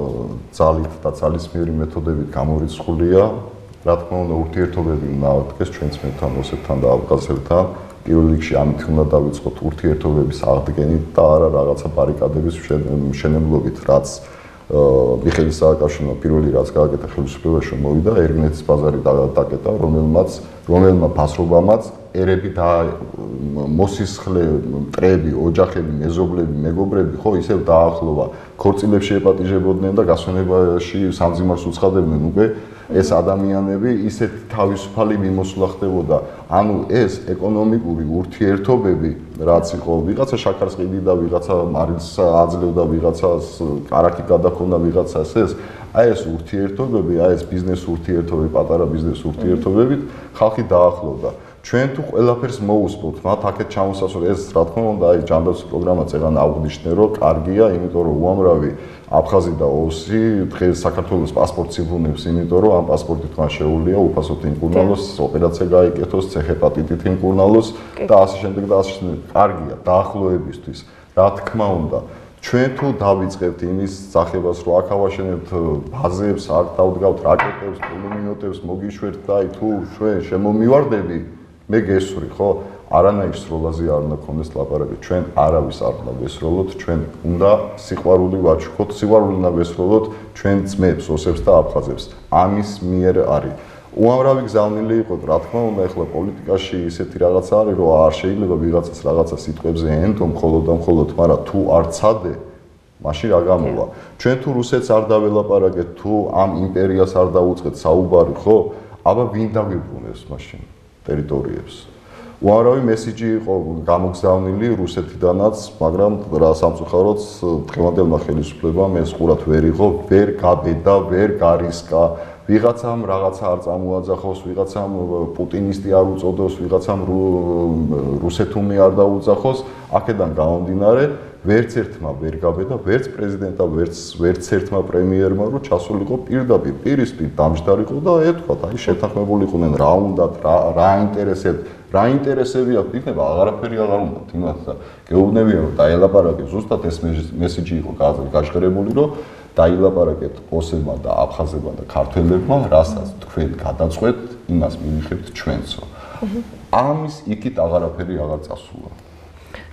ძალით და ძალისმიერი მეთოდებით გამორიცხულია. რა თქმა უნდა, ურთიერთობები უნდა აღდგეს ჩვენ ძმებთან, რუსეთთან და აფხაზეთთან. პირველ რიგში ამით უნდა დავიწყოთ ურთიერთობების აღდგენით და არა რაღაცა ბარიკადების მშენებლობით, რაც მიხეილ სააკაშვილმა პირველი რაც გააკეთა ხელისუფლებაში მოვიდა, ერგნეთის ბაზარი დაკეტა, რომელმაც რომელმა ფასობამაც ერები და მოსისხლე მტრები, ოჯახები, მეზობლები, მეგობრები ხო ისევ დაახლოვა, ქორწილებში ეპატიჟებოდნენ და გასვენებაში სამძიმარს უცხადებდნენ უკვე ეს ადამიანები ისეთი თავისუფალი მიმოსვლა ხდებოდა. ანუ ეს ეკონომიკური ურთიერთობები, რაც იყო, ვიღაცა შაქარს ყიდიდა, ვიღაცა მარილს აძლევდა, ვიღაცას კარაქი გადაქონდა, ვიღაცას ეს, აი ეს ურთიერთობები, აი ეს ბიზნეს ურთიერთობები, პატარა ბიზნეს ურთიერთობებით ხალხი დაახლოვდა. ჩვენ თუ ყველაფერს მოусპოთ, მათ აქეთ ჩამოსასვლელი ეს რა თქმა უნდა, აი ჯანდაცვის პროგრამა წეგან აღვნიშნე, რომ კარგია, იმიტომ რომ უამრავი აფხაზი და ოსი დღეს საქართველოს პასპორტს იბუნებს, იმიტომ რომ ამ პასპორტით მას შეუძლია უფასოდ იმკურნალოს, ოპერაცია გაიკეთოს, ცეხეპატიტით იმკურნალოს და ასე შემდეგ და ასე შემდეგ. კარგია დაახლოებისთვის, რა თქმა უნდა. ჩვენ თუ დავიწყებთ იმის სახებას, რომ აქ ავაშენებთ ბაზებს, აქ დავდგავთ რაკეტებს, კულუმინოტებს, მოგიშვერთ და აი თუ ჩვენ შემომივარდები, მე გესურვი, ხო? არანაირ სროლაზე არ უნდა გქონდეს ლაპარაკი. ჩვენ არავის არ უნდა ვესროლოთ, ჩვენ უნდა სიყვარული ვაჩუქოთ, სიყვარული უნდა ვესროლოთ ჩვენ ძმებს, ოსებს და აფხაზებს. ამის მიერ არის. უამრავი გზავნილი იყო, რა თქმა უნდა, ეხლა პოლიტიკაში ისეთი რაღაცა არის, რომ არ შეიძლება ვიღაცას რაღაცა სიტყვებზე ენდო მხოლოდ და მხოლოდ, მაგრამ თუ არ ცადე, მაშინ რა გამოვა? ჩვენ თუ რუსეთს არ დაველაპარაკეთ, თუ ამ იმპერიას არ დაუწყეთ საუბარი, ხო? აბა ვინ დავიბრუნებს მაშინ ტერიტორიებს? უამრავი მესიჯი იყო გამოგზავნილი რუსეთიდანაც, მაგრამ რა სამწუხაროდ დღევანდელმა ხელისუფლებამ ეს ყურად ვერ იღო, ვერ გაბედა, ვერ გარისკა. ვიღაცამ რაღაცა არ წამოაძახოს, ვიღაცამ პუტინისტი არ უწოდოს, ვიღაცამ რუსეთუმი არ დაუძახოს, აქედან გამომდინარე, ვერც ერთმა ვერ გაბედა, ვერც პრეზიდენტმა, ვერც ვერც ერთმა პრემიერმა რო ჩასულიყო პირდაპირ, პირისპირ დამჯდარიყო და ეთქვათ, აი შეთანხმებულიყვნენ რა უნდათ, რა რა ინტერესებთ, რა ინტერესები აქვს, იქნება აღარაფერი აღარ უნდათ იმათ და გეუბნებიან რომ დაელაპარაკეთ, ზუსტად ეს მესიჯი იყო გაჟღერებული, რომ დაილაპარაკეთ ოსებმა და აფხაზებმა და ქართველებმა, რასაც თქვენ გადაწყვეტ, იმას მივიხებთ ჩვენცო. ამის იქით აღარაფერი აღარ წასულა.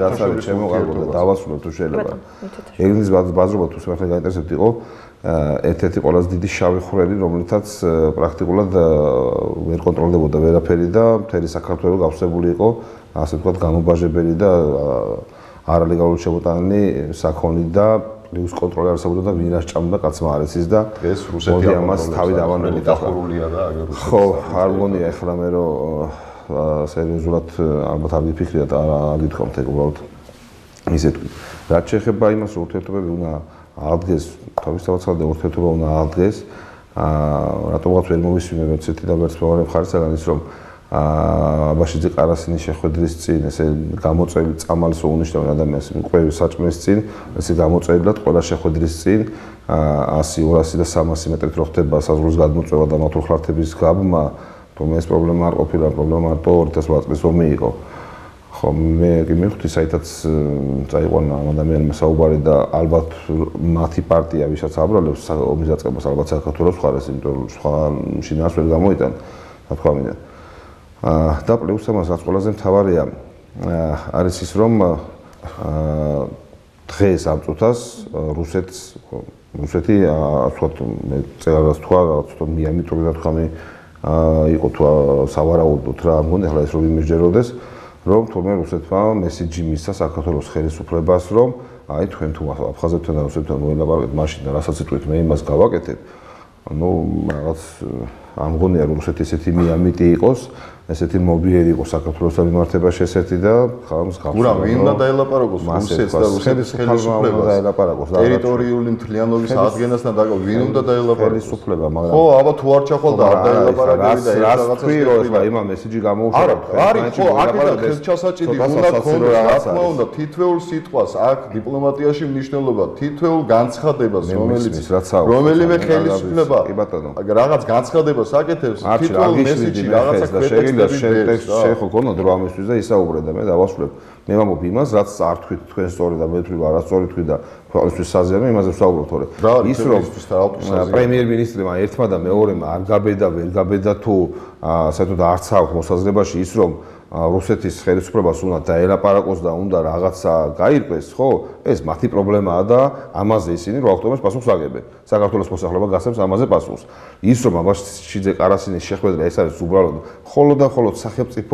რაც არის ჩემო კარგო და დავასრულებ თუ შეიძლება. ეგრინის ბაზრობა თუ სამართლე გაინტერესებთ იყო ერთ-ერთი ყველაზე დიდი შავი ხვრელი, რომლითაც პრაქტიკულად ვერ კონტროლდებოდა ვერაფერი და მთელი საქართველო გავსებული იყო, ასე ვთქვათ, გამობაჟებელი და არალეგალურად შემოტანილი საქონლით და პლუს კონტროლი არსებობდა და ვინ ასჭამდა კაცმა არ იცის და ეს რუსეთი ამას თავი დავანებდა დახურულია და აგერ რუსეთი. ხო, არ მგონია ახლა მე რომ სერიოზულად ალბათ არ გიფიქრია და არ გითხოვთ ეგ უბრალოდ ისე რაც შეეხება იმას, რომ ურთიერთობები უნდა აღდგეს, თავისთავად ურთიერთობა უნდა აღდგეს. აა რატომღაც ვერ მოვისმინე ერთ-ერთი და ერთ მეორე მხარესთან ის რომ აბაშიძე ყარასინის შეხვედრის წინ ესე გამოწვევი წამალს უნიშნავენ ადამიანს მკვრივი საჭმლის წინ ესე გამოწვევად ყველა შეხვედრის წინ ასი, ორასი და სამასი მეტრით რო ხდება საზღვრის გადმოწევა და მათურხლართების გაბმა თუმცა ეს პრობლემა არ ყოფილა პრობლემა მარტო ორი ათას ოთხ წლის ომი იყო ხო მე კი მივხვდი საერთოდ წაიყვანა ამ ადამიანმა საუბარი და ალბათ მათი პარტია ვისაც აბრალებს ომის დაწყებას ალბათ საქართველოს მხარეს იმიტომ რომ სხვა შინაარს ვერ გამოიტან თქვა მინდა და პლუს ამას რაც ყველაზე მთავარია არის ის რომ დღეს ამ წუთას რუსეთს რუსეთი ასვათ მე წერას თქვა ცოტა მიამიტური და თქვა მე იყო თუ სავარაუდოდ რა მგონი ახლა ეს რომ იმეჯეროდეს რომ თურმე რუსეთმა მესიჯი მისცა საქართველოს ხელისუფლებას რომ აი თქვენ თუ აფხაზეთთან და რუსეთთან მოელაპარაკეთ მაშინ და რასაც იტყვით მე იმას გავაკეთებ ну რაღაც ამ გონია რომ რუსეთი ესეთი მიამიტი იყოს ესეთი მობიერი იყო საქართველოსთან მიმართებაში ესეთი და ხალხს გავხსნა. ურა, ვინ უნდა დაელაპარაკოს რუსეთს და რუსეთის ხელისუფლებას დაელაპარაკოს ტერიტორიული მთლიანობის ადგენასთან დაკავშირებით ვინ უნდა დაელაპარაკოს ხელისუფლება, მაგრამ ხო, აბა თუ არ ჩახვალ და არ დაელაპარაკები და ეს რაღაცა თქვირო ახლა იმა მესიჯი გამოუშვა. არის, ხო, აქედან ხელჩასაჭიდი უნდა ქონდეს რა უნდა თითოეულ სიტყვას აქ დიპლომატიაში მნიშვნელობა, თითოეულ განცხადებას, რომელიც რომელიმე ხელისუფლება რაღაც განცხადებას აკეთებს, თითოეულ მესიჯი რაღაცა ქვეტექსტი შეტექს შეხო გონოთ რომ ამისთვის და ისაუბრე და მე დავასრულებ. მე ვამბობ იმას, რაც არ თქვით თქვენ სწორი და მე ვთქვი არასწორი თქვი და ყოველთვის საზეიმე იმაზე ვსაუბრობ თორე. ის რომ პრემიერ-მინისტრმა ერთმა და მეორემა არ გაბედა, ვერ გაბედა თუ საერთოდ არც აქვს მოსაზრებაში ის რომ რუსეთის ხელისუფლებას უნდა დაელაპარაკოს და უნდა რაღაცა გაირკვეს, ხო? ეს მათი პრობლემაა და ამაზე ისინი რო ავტომატურად პასუხს აგებენ. საქართველოს მოსახლეობა გასცემს ამაზე პასუხს. ის რომ აბაშიძე ყარასინის შეხვედრა ეს არის უბრალოდ ხოლო და ხოლო სახელმწიფო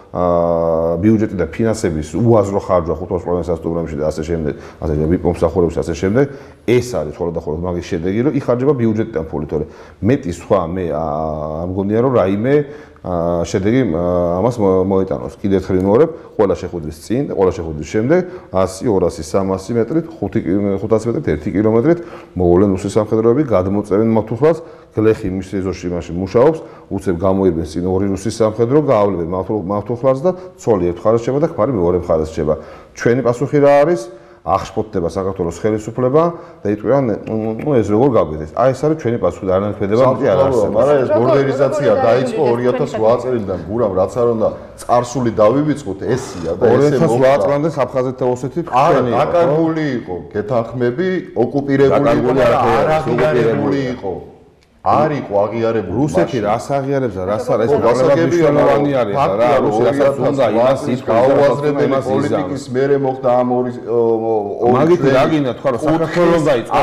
ბიუჯეტი და ფინანსების უაზრო ხარჯვა ხუთას პროვინციის სასტუმროებში და ასე შემდეგ, ასე ვიპომსახურებში ასე შემდეგ, ეს არის ხოლო და ხოლო მაგის შედეგი, რომ იხარჯება ბიუჯეტიდან ფული, თორე მეტი სხვა მე არ მგონია რომ რაიმე შედეგი ამას მოიტანოს. კიდევ ერთხელ ვიმეორებ, ყველა შეხვედრის წინ, ყველა შეხვედრის შემდეგ ასი, ორასი, სამასი მეტრით, ხუთასი მეტრით, ერთი კილომეტრით მოვლენ რუსის სამხედროები, გადმოწევენ მათუხლას, გლეხი მის ეზოში მაშინ მუშაობს, უცებ გამოირბენ წინ ორი რუსის სამხედრო, გაავლებენ მათუხლას და ცოლი ერთ მხარეს შეება და ქმარი მეორე მხარეს შეება. ჩვენი პასუხი რა არის? აღშფოთდება საქართველოს ხელისუფლება და იტყვიან, ნუ ეს როგორ გავგეთეს. აი ეს არის ჩვენი პასუხი და არანაირ არ არსებობს. მაგრამ ეს ბორდერიზაცია დაიწყო ორი ათას ოთხ წელიდან, გურამ რაც არ უნდა წარსული დავივიწყოთ, ესია და ესე ორი ათას ოთხ წლამდე აფხაზეთ და ოსეთით ჩვენი აკარგული იყო, გეთანხმები, ოკუპირებული იყო და არაღიარებული იყო. არ იყო აღიარებული რუსეთი რას აღიარებს და რას არა ეს პრობლემა მნიშვნელოვანი არის რა რუსი რასაც უნდა იმას ის გაუაზრებელი პოლიტიკის მერე მოხდა ამ ორი მაგით რა გინდა თქვა რომ საქართველოს დაიწყო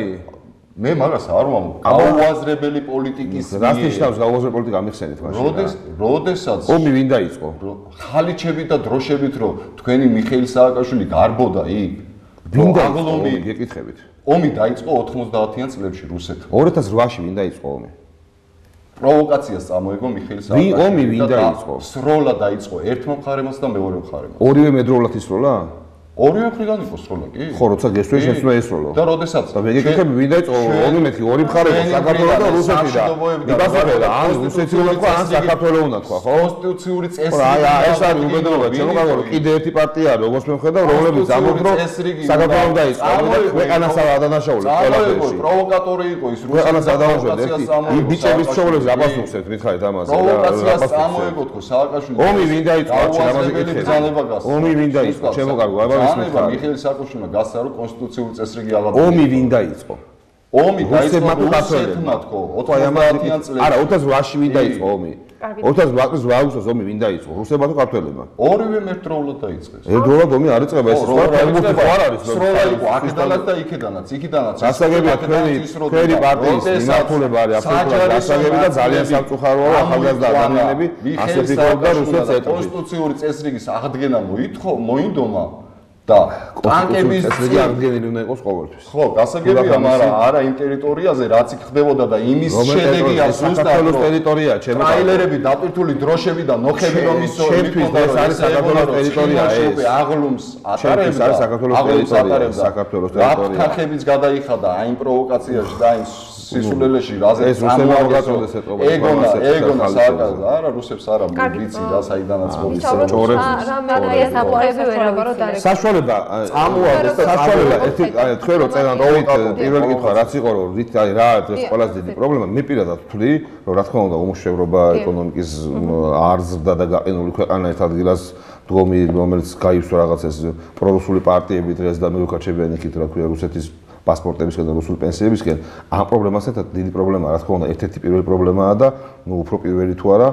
მე მაგას არ ვამბობ გაუაზრებელი პოლიტიკის რას ნიშნავს გაუაზრებელი პოლიტიკა ამიხსენეთ მაშინ როდეს როდესაც ომი ვინ დაიწყო ხალიჩებით და დროშებით რომ თქვენი მიხეილ სააკაშვილი გარბოდა იქ ვინ დაიწყო ომი გეკითხებით ომი დაიწყო ოთხმოცდაათიან წლებში რუსეთმა. ორი ათას რვაში ვინ დაიწყო ომი? პროვოკაციას წამოიღო მიხეილ სააკაშვილი. ვინ ომი ვინ დაიწყო? სროლა დაიწყო ერთმა მხარემაც და მეორე მხარემაც. ორივე მედროულად ისროლა? ორივე მხრიდან იყო სროლა კი? ხო, როცა გესვე შეცვლა ესროლო. და როდესაც და ვეგეკითხები ვინ დაიწყო ომი მეთქი ორი მხარე საქართველოს და რუსეთი და იბასებდა ან რუსეთი უნდა თქვა ან საქართველოს უნდა თქვა, ხო? კონსტიტუციური წესი. აი ეს არის უბედურება, ჩემო კარგო, კიდე ერთი პარტია არის, როგორც მე ვხედავ, რომლებიც ამოდრო საქართველოს დაიწყო და ქვეყანას ადანაშაულებს ყველაფერში. პროვოკატორი იყო ის რუსეთი. ქვეყანას ადანაშაულებს. იმ ბიჭების ცხოვრებას აბასუხეთ, მითხარით ამაზე და პროვოკაციას წამოიღო თქო სააკაშვილი. ომი ვინ დაიწყო, ამაზე გითხები. ომი ვინ დაიწყო, ჩემო კარგო, აბა ანება მიხეილ სააკაშვილმა გასცა რომ კონსტიტუციური წესრიგი აღარ ომი ვინ დაიწყო? ომი დაიწყო რუსეთმა თქო ოთხმოცდაათიან წლებში. არა, ორი ათას რვაში ვინ დაიწყო ომი? ორი ათას ოთხ წლის აგვისტოს ომი ვინ დაიწყო? რუსებმა თუ ქართველებმა? ორივე ერთდროულად დაიწყეს. ერთდროულად ომი არ იწყება, ეს სხვა ფერმენტი ხო არ არის? სროლა იყო აქედანაც და იქედანაც, იქიდანაც. გასაგებია თქვენი თქვენი პარტიის მიმართულება არის აბსოლუტურად გასაგები და ძალიან სამწუხაროა ახალგაზრდა ადამიანები ასეთი თქო და რუსეთს ეტყვით. კონსტიტუციური წესრიგის აღდგენა მოითხოვ, მოინდომა და ტანკების წესრიგი აღდგენილი უნდა იყოს ყოველთვის. ხო, გასაგებია, მაგრამ არა იმ ტერიტორიაზე რაც იქ ხდებოდა და იმის შედეგია საქართველოს ტერიტორია, ჩემო ტრაილერები, დატვირთული დროშები და ნოხები რომ ის ჩემთვის ეს არის საქართველოს ტერიტორია ეს. აღლუმს ატარებს არის საქართველოს ტერიტორია, საქართველოს ტერიტორია. ხახებიც გადაიხადა აი იმ პროვოკაციაში და აი სისულელეში რაზეც წამოაგაწოდეს ეთყობა ეგონა ეგონა საკაზ არა რუსებს არა ვიცი რა საიდანაც მოდის ჭორებს საშუალება წამოაგდეს და საშუალება ერთი თქვენ რო წერან როით პირველი კითხვა რაც იყო რომ რით აი რა დღეს ყველაზე დიდი პრობლემა მე პირადად ვთვლი რომ რა თქმა უნდა უმუშევრობა ეკონომიკის არ ზრდა და გაყინული ქვეყანა ერთ ადგილას დგომი რომელიც გაივსვა რაღაც ეს პრორუსული პარტიები დღეს და მეუქაჩებიანი იქით რა ქვია რუსეთის პასპორტებისგან და რუსული პენსიებისგან ამ პრობლემასთან დიდი პრობლემაა რა თქმა უნდა ერთ-ერთი პირველი პრობლემაა და ნუ უფრო პირველი თუ არა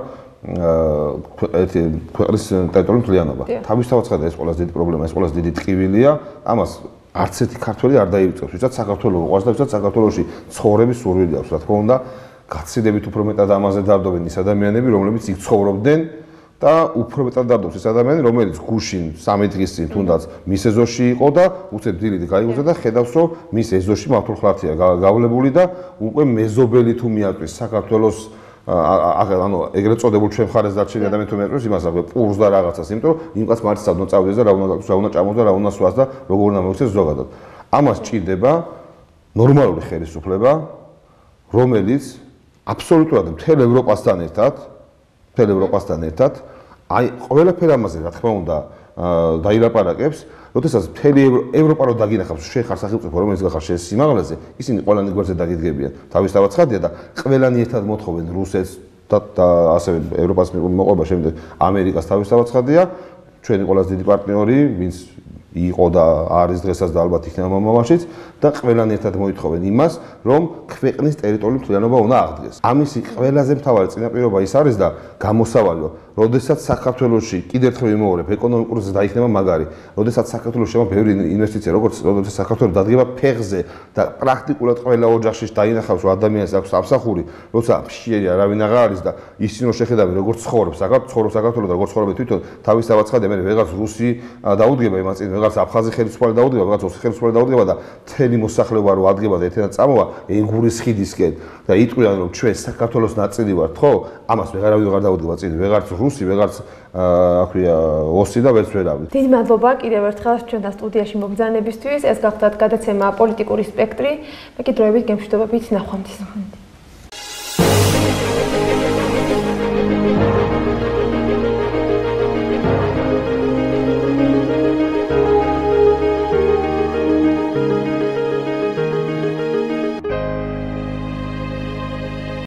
ერთი ქვეყნის ტერიტორიული მთლიანობა თავისთავად ხედა ეს ყველაზე დიდი პრობლემა ეს ყველაზე დიდი ტკივილია ამას არც ერთი ქართველი არ დაივიწყებს ვისაც საქართველოს ყავს და ვისაც საქართველოში ცხოვრების სურვილი აქვს რა თქმა უნდა გაცილებით უფრო მეტად ამაზე დარდობენ ის ადამიანები რომლებიც იქ ცხოვრობდნენ და უფრო მეტად დარდობს ეს ადამიანი რომელიც გუშინ სამი დღის წინ თუნდაც მის ეზოში იყო და უცებ დილით გაიგოცა და ხედავს რომ მის ეზოში მართლხლათია გავლებული და უკვე მეზობელი თუ მიაწვის საქართველოს ანუ ეგრეთ წოდებულ ჩვენ მხარეს დარჩენილი ადამიანი თუ მიაწვის იმას აღვე პურს და რაღაცას იმიტომ რომ იმ კაც მარცხს ადნო წავიდეს და რა უნდა რა უნდა ჭამოს და რა უნდა სვას და როგორ უნდა მოიქცეს ზოგადად ამას ჭირდება ნორმალური ხელისუფლება რომელიც აბსოლუტურად მთელ ევროპასთან ერთად მთელ ევროპასთან ერთად აი ყველაფერ ამაზე რა თქმა უნდა დაილაპარაკებს, როდესაც მთელი ევროპა რო დაგინახავს შენ ხარ სახელმწიფო რომელიც გახარ შენ სიმაღლეზე, ისინი ყველანი გვერდზე დაგიდგებიან. თავისთავად ცხადია და ყველანი ერთად მოთხოვენ რუსეთს და ასევე ევროპას მოყვება შემდეგ ამერიკას თავისთავად ცხადია, ჩვენი ყველაზე დიდი პარტნიორი, ვინც იყო და არის დღესაც და ალბათ იქნება მომავალშიც და ყველანი ერთად მოითხოვენ იმას, რომ ქვეყნის ტერიტორიული მთლიანობა უნდა აღდგეს. ამისი ყველაზე მთავარი წინაპირობა ის არის და გამოსავალი, როდესაც საქართველოში კიდევ ერთხელ ვიმეორებ, ეკონომიკური ზრდა იქნება მაგარი, როდესაც საქართველოს შემა ბევრი ინვესტიცია, როგორც როდესაც საქართველოს დადგება ფეხზე და პრაქტიკულად ყველა ოჯახში დაინახავს, რომ ადამიანს აქვს სამსახური, როცა ფშიერი არავინ აღარ არის და ისინი რო შეხედავენ, როგორც ცხოვრობს საქართველოს, საქართველოს და როგორც ცხოვრობენ თვითონ, თავისთავად ცხადია, მე ვეღარ რუსი დაუდგება იმას წინ, ვეღარ აფხაზი ხელისუფალი დაუდგება, ვეღარ ოსი ხელისუფალი დაუდგება და მთელი მოსახლეობა რო ადგება და ერთად წამოვა ენგურის ხიდისკენ და იტყვიან, რომ ჩვენ საქართველოს ნაწილი ვართ, ხო? ამას ვეღარავინ ვეღარ დაუდგება წინ, ვეღარც რუსი, ვეღარც აქვია ოსი და ვერც ვერავინ. დიდი მადლობა კიდევ ერთხელ ჩვენთან სტუდიაში მობრძანებისთვის. ეს გახდათ გადაცემა პოლიტიკური სპექტრი. მე კი დროებით გემშვიდობებით ნახვამდის.